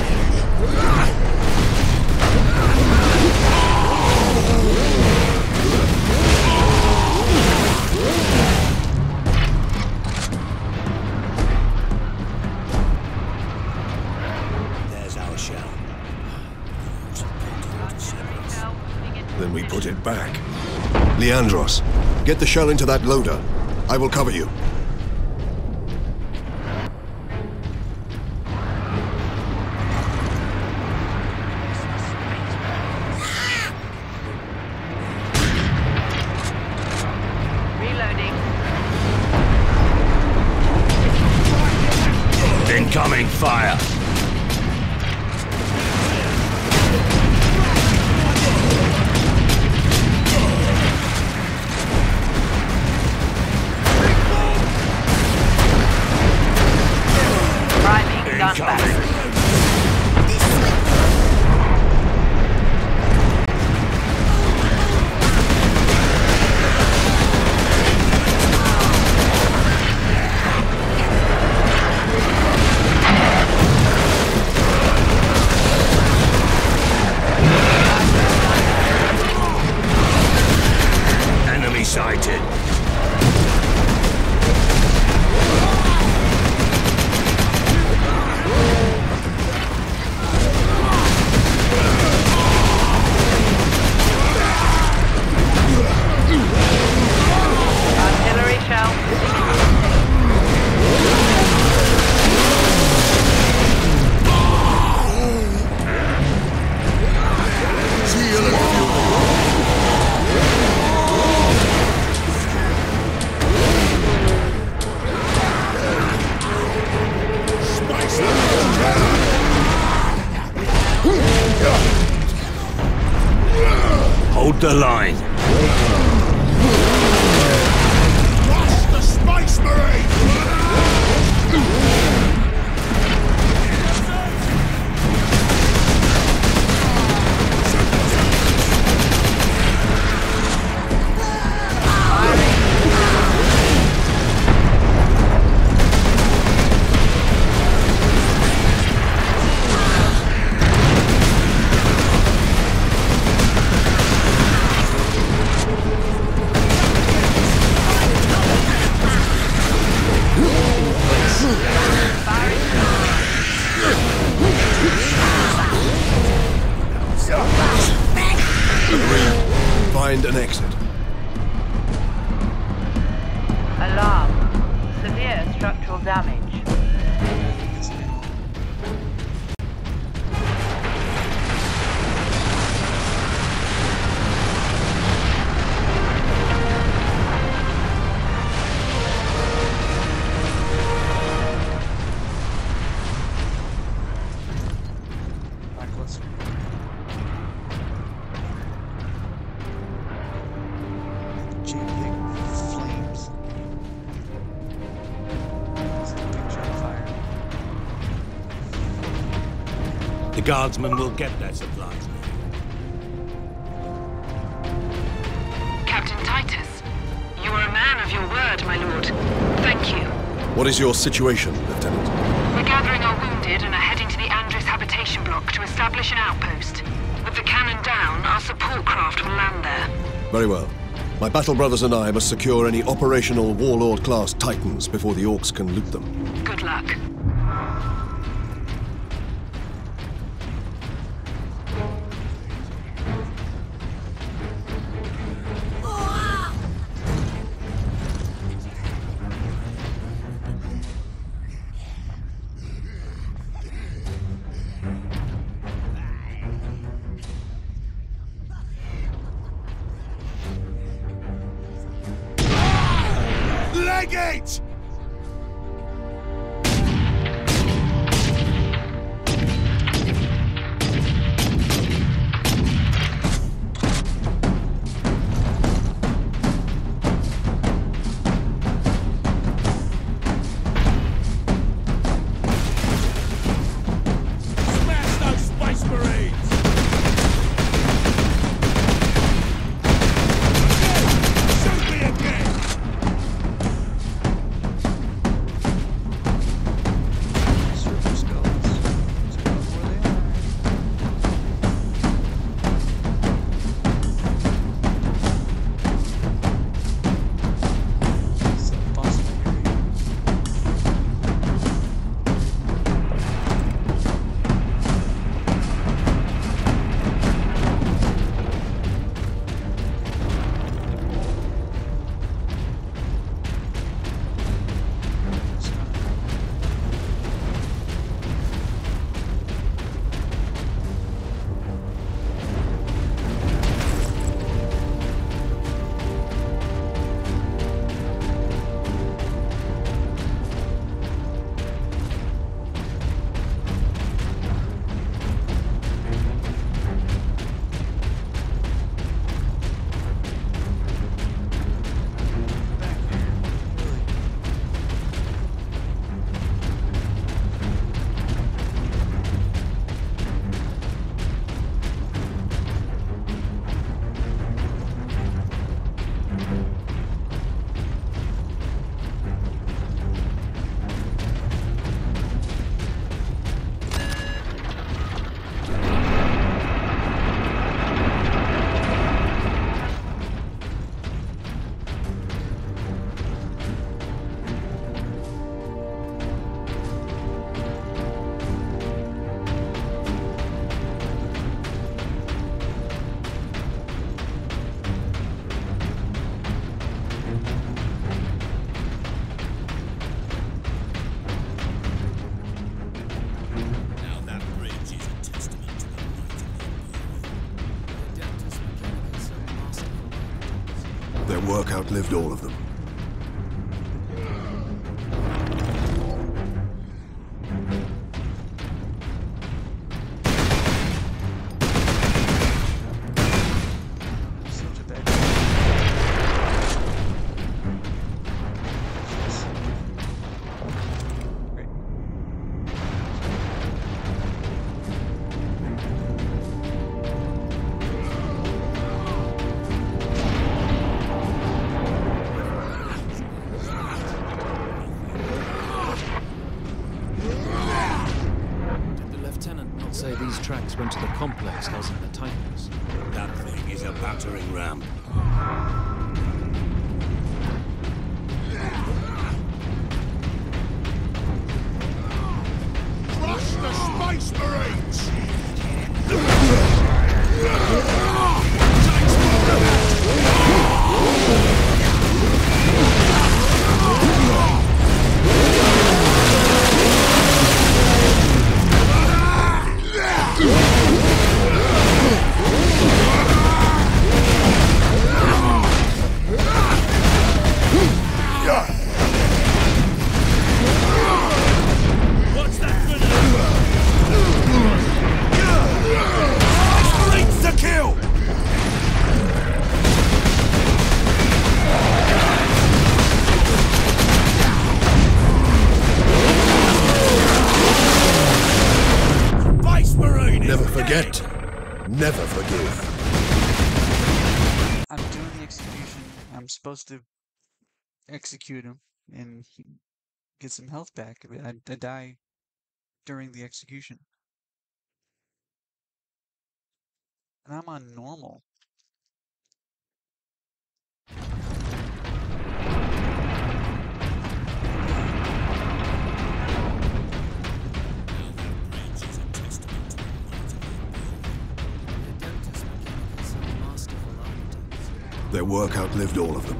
There's our shell. Then we put it back. Leandros, get the shell into that loader. I will cover you. Incoming fire! Priming gun battery. Enemy sighted. Artillery shell. Hold the line. Watch the Space Marine! Find an exit. Alarm. Severe structural damage. Lackluster. Jingling flames. It's a picture of fire. The guardsmen will get their supplies. Captain Titus, you are a man of your word, my lord. Thank you. What is your situation, Lieutenant? We're gathering our wounded and are heading to the Andris habitation block to establish an outpost. With the cannon down, our support craft will land there. Very well. My battle brothers and I must secure any operational Warlord-class Titans before the Orcs can loot them. Good luck. it! Their work outlived all of them. Say these tracks went to the complex housing the Titans. That thing is a battering ram. Crush the Space Marines! Never forget, never forgive. I'm doing the execution. I'm supposed to execute him and get some health back. I die during the execution. And I'm on normal. Their work outlived all of them.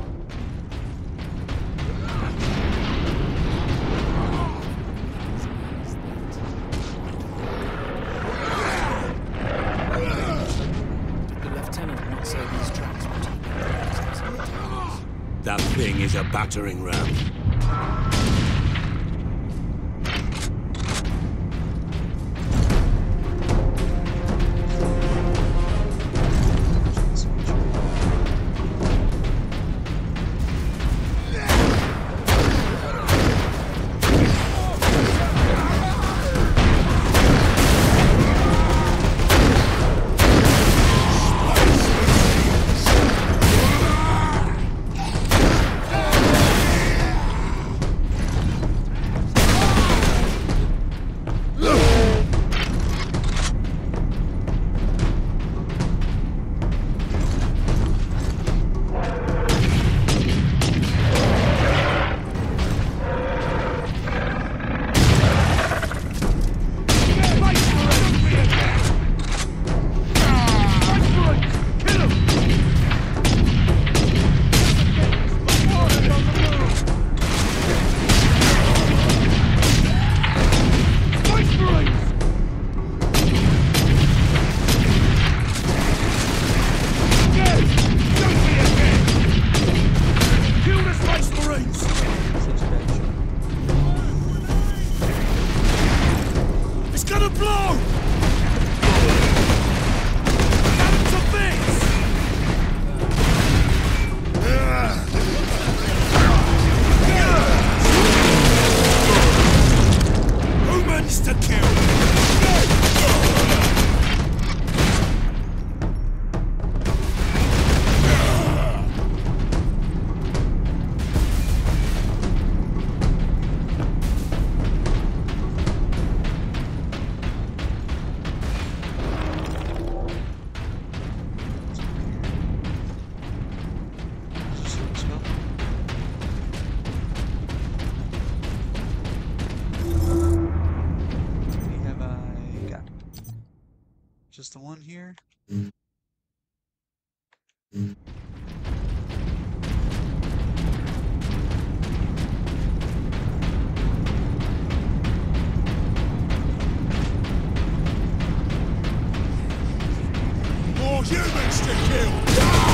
Did the Lieutenant not say these tracks were too bad? That thing is a battering ram. blow! Cut to bits! Who managed to kill? Just the one here? More humans to kill!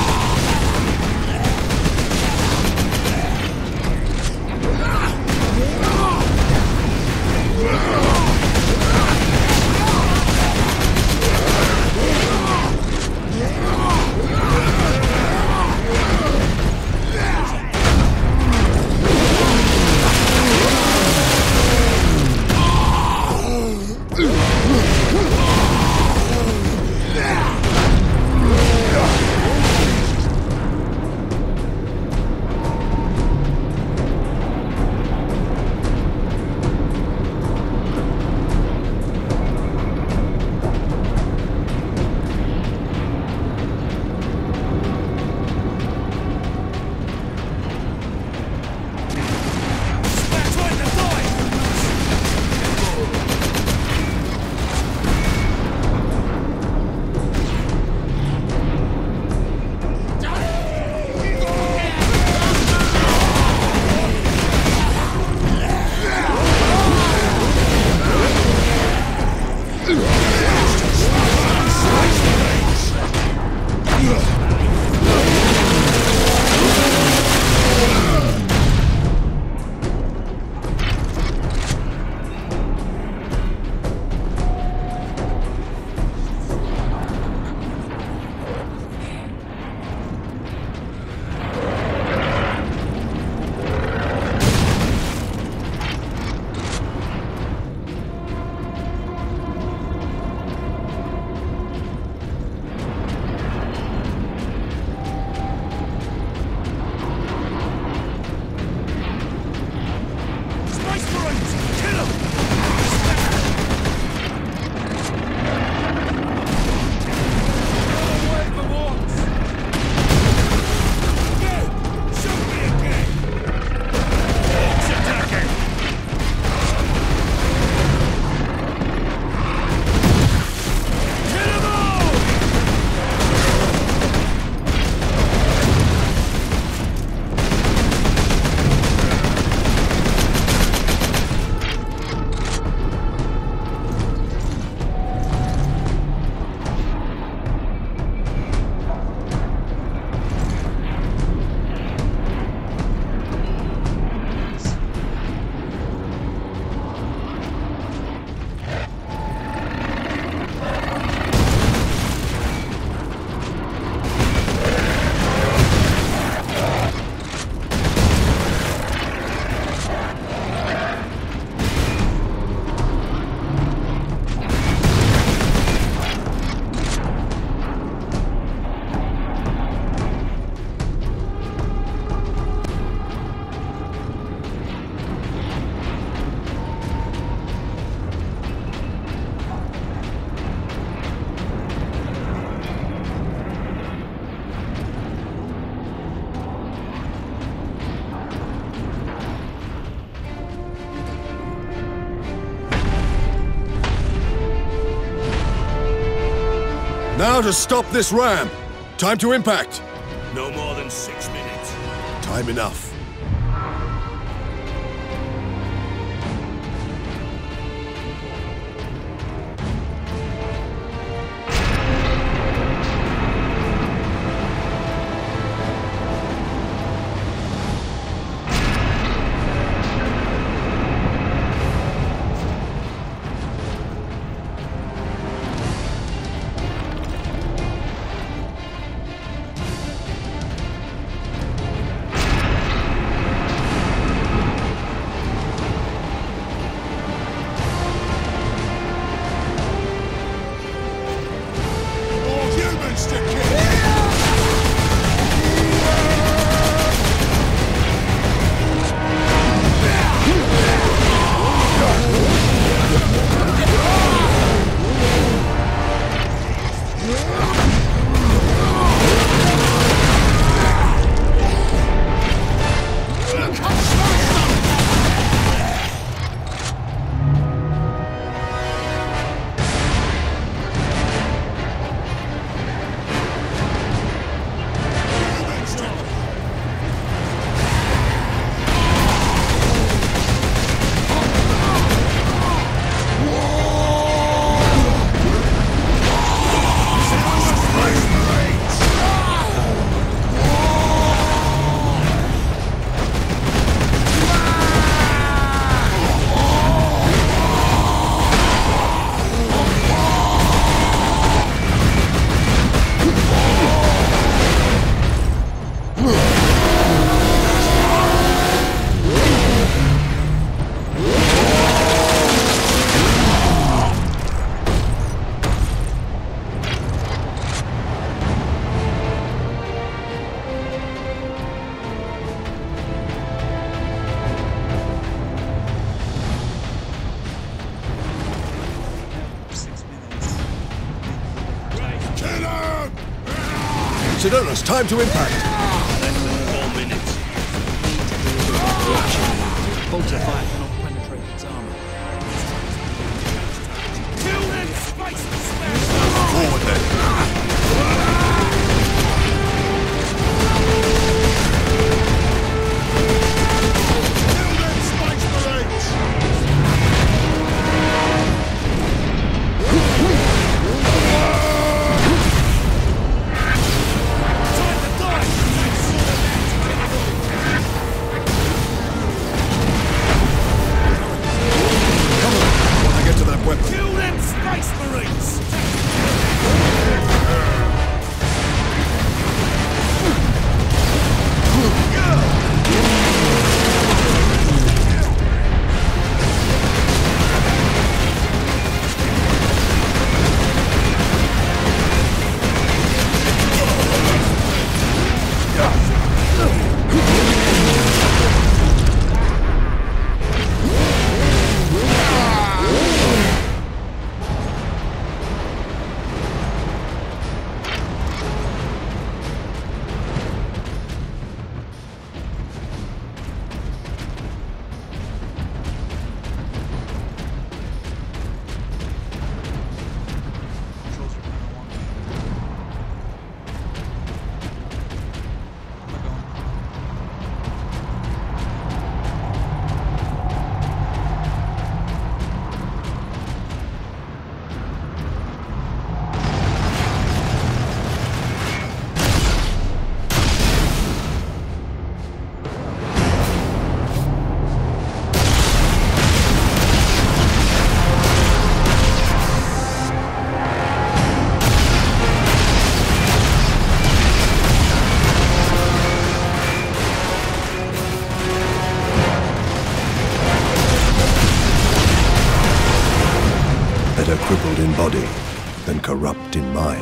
Now to stop this ram. Time to impact. No more than 6 minutes. Time enough. Sidonus, time to impact. Less than 4 minutes. Bolter fire cannot penetrate its armor. Kill them, spice the Forward then. Kill them Space Marines! Better crippled in body than corrupt in mind.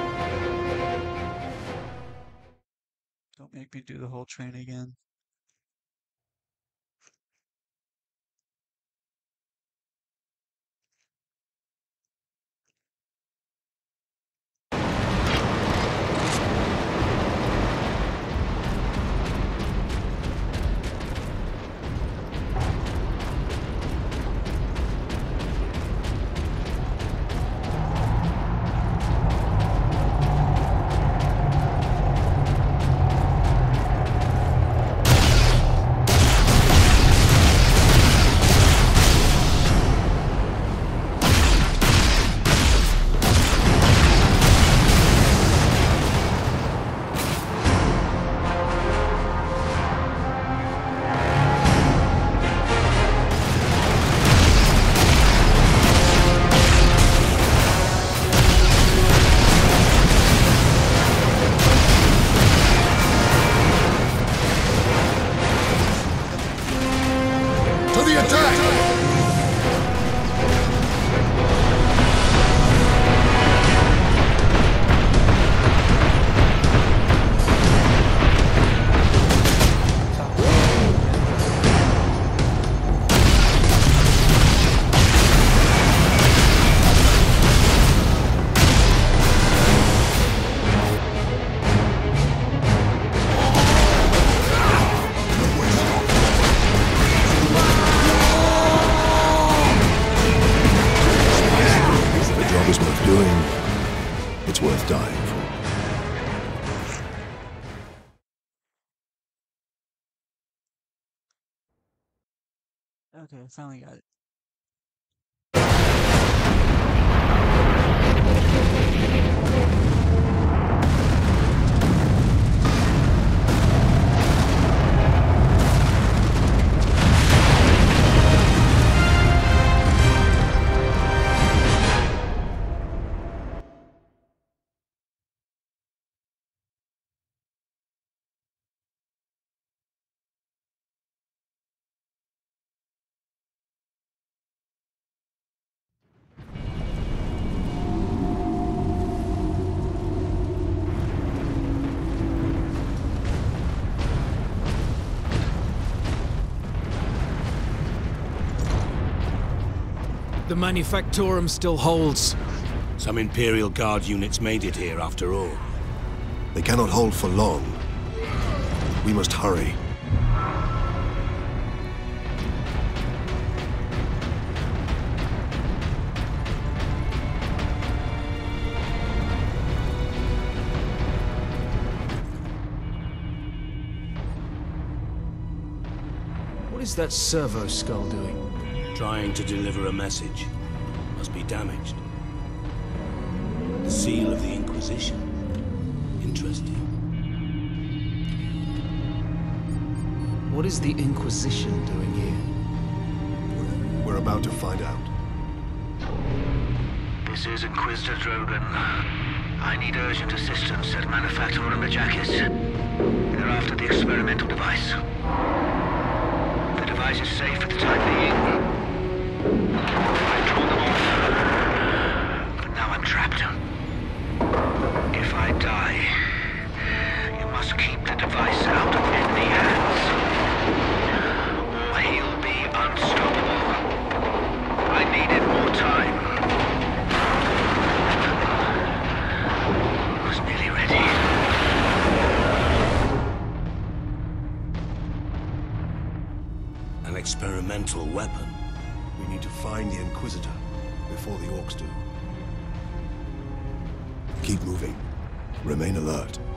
Don't make me do the whole train again. It's worth dying for. Okay, I finally got it. The Manufactorum still holds. Some Imperial Guard units made it here after all. They cannot hold for long. We must hurry. What is that servo skull doing? Trying to deliver a message. Must be damaged. The seal of the Inquisition. Interesting. What is the Inquisition doing here? We're about to find out. This is Inquisitor Drogan. I need urgent assistance at Manufactorum Ajakis. They're after the experimental device. The device is safe for the time being. I've drawn them off. But now I'm trapped. If I die, you must keep the device out of enemy hands. Or he'll be unstoppable. I needed more time. I was nearly ready. An experimental weapon. We need to find the Inquisitor before the Orcs do. Keep moving. Remain alert.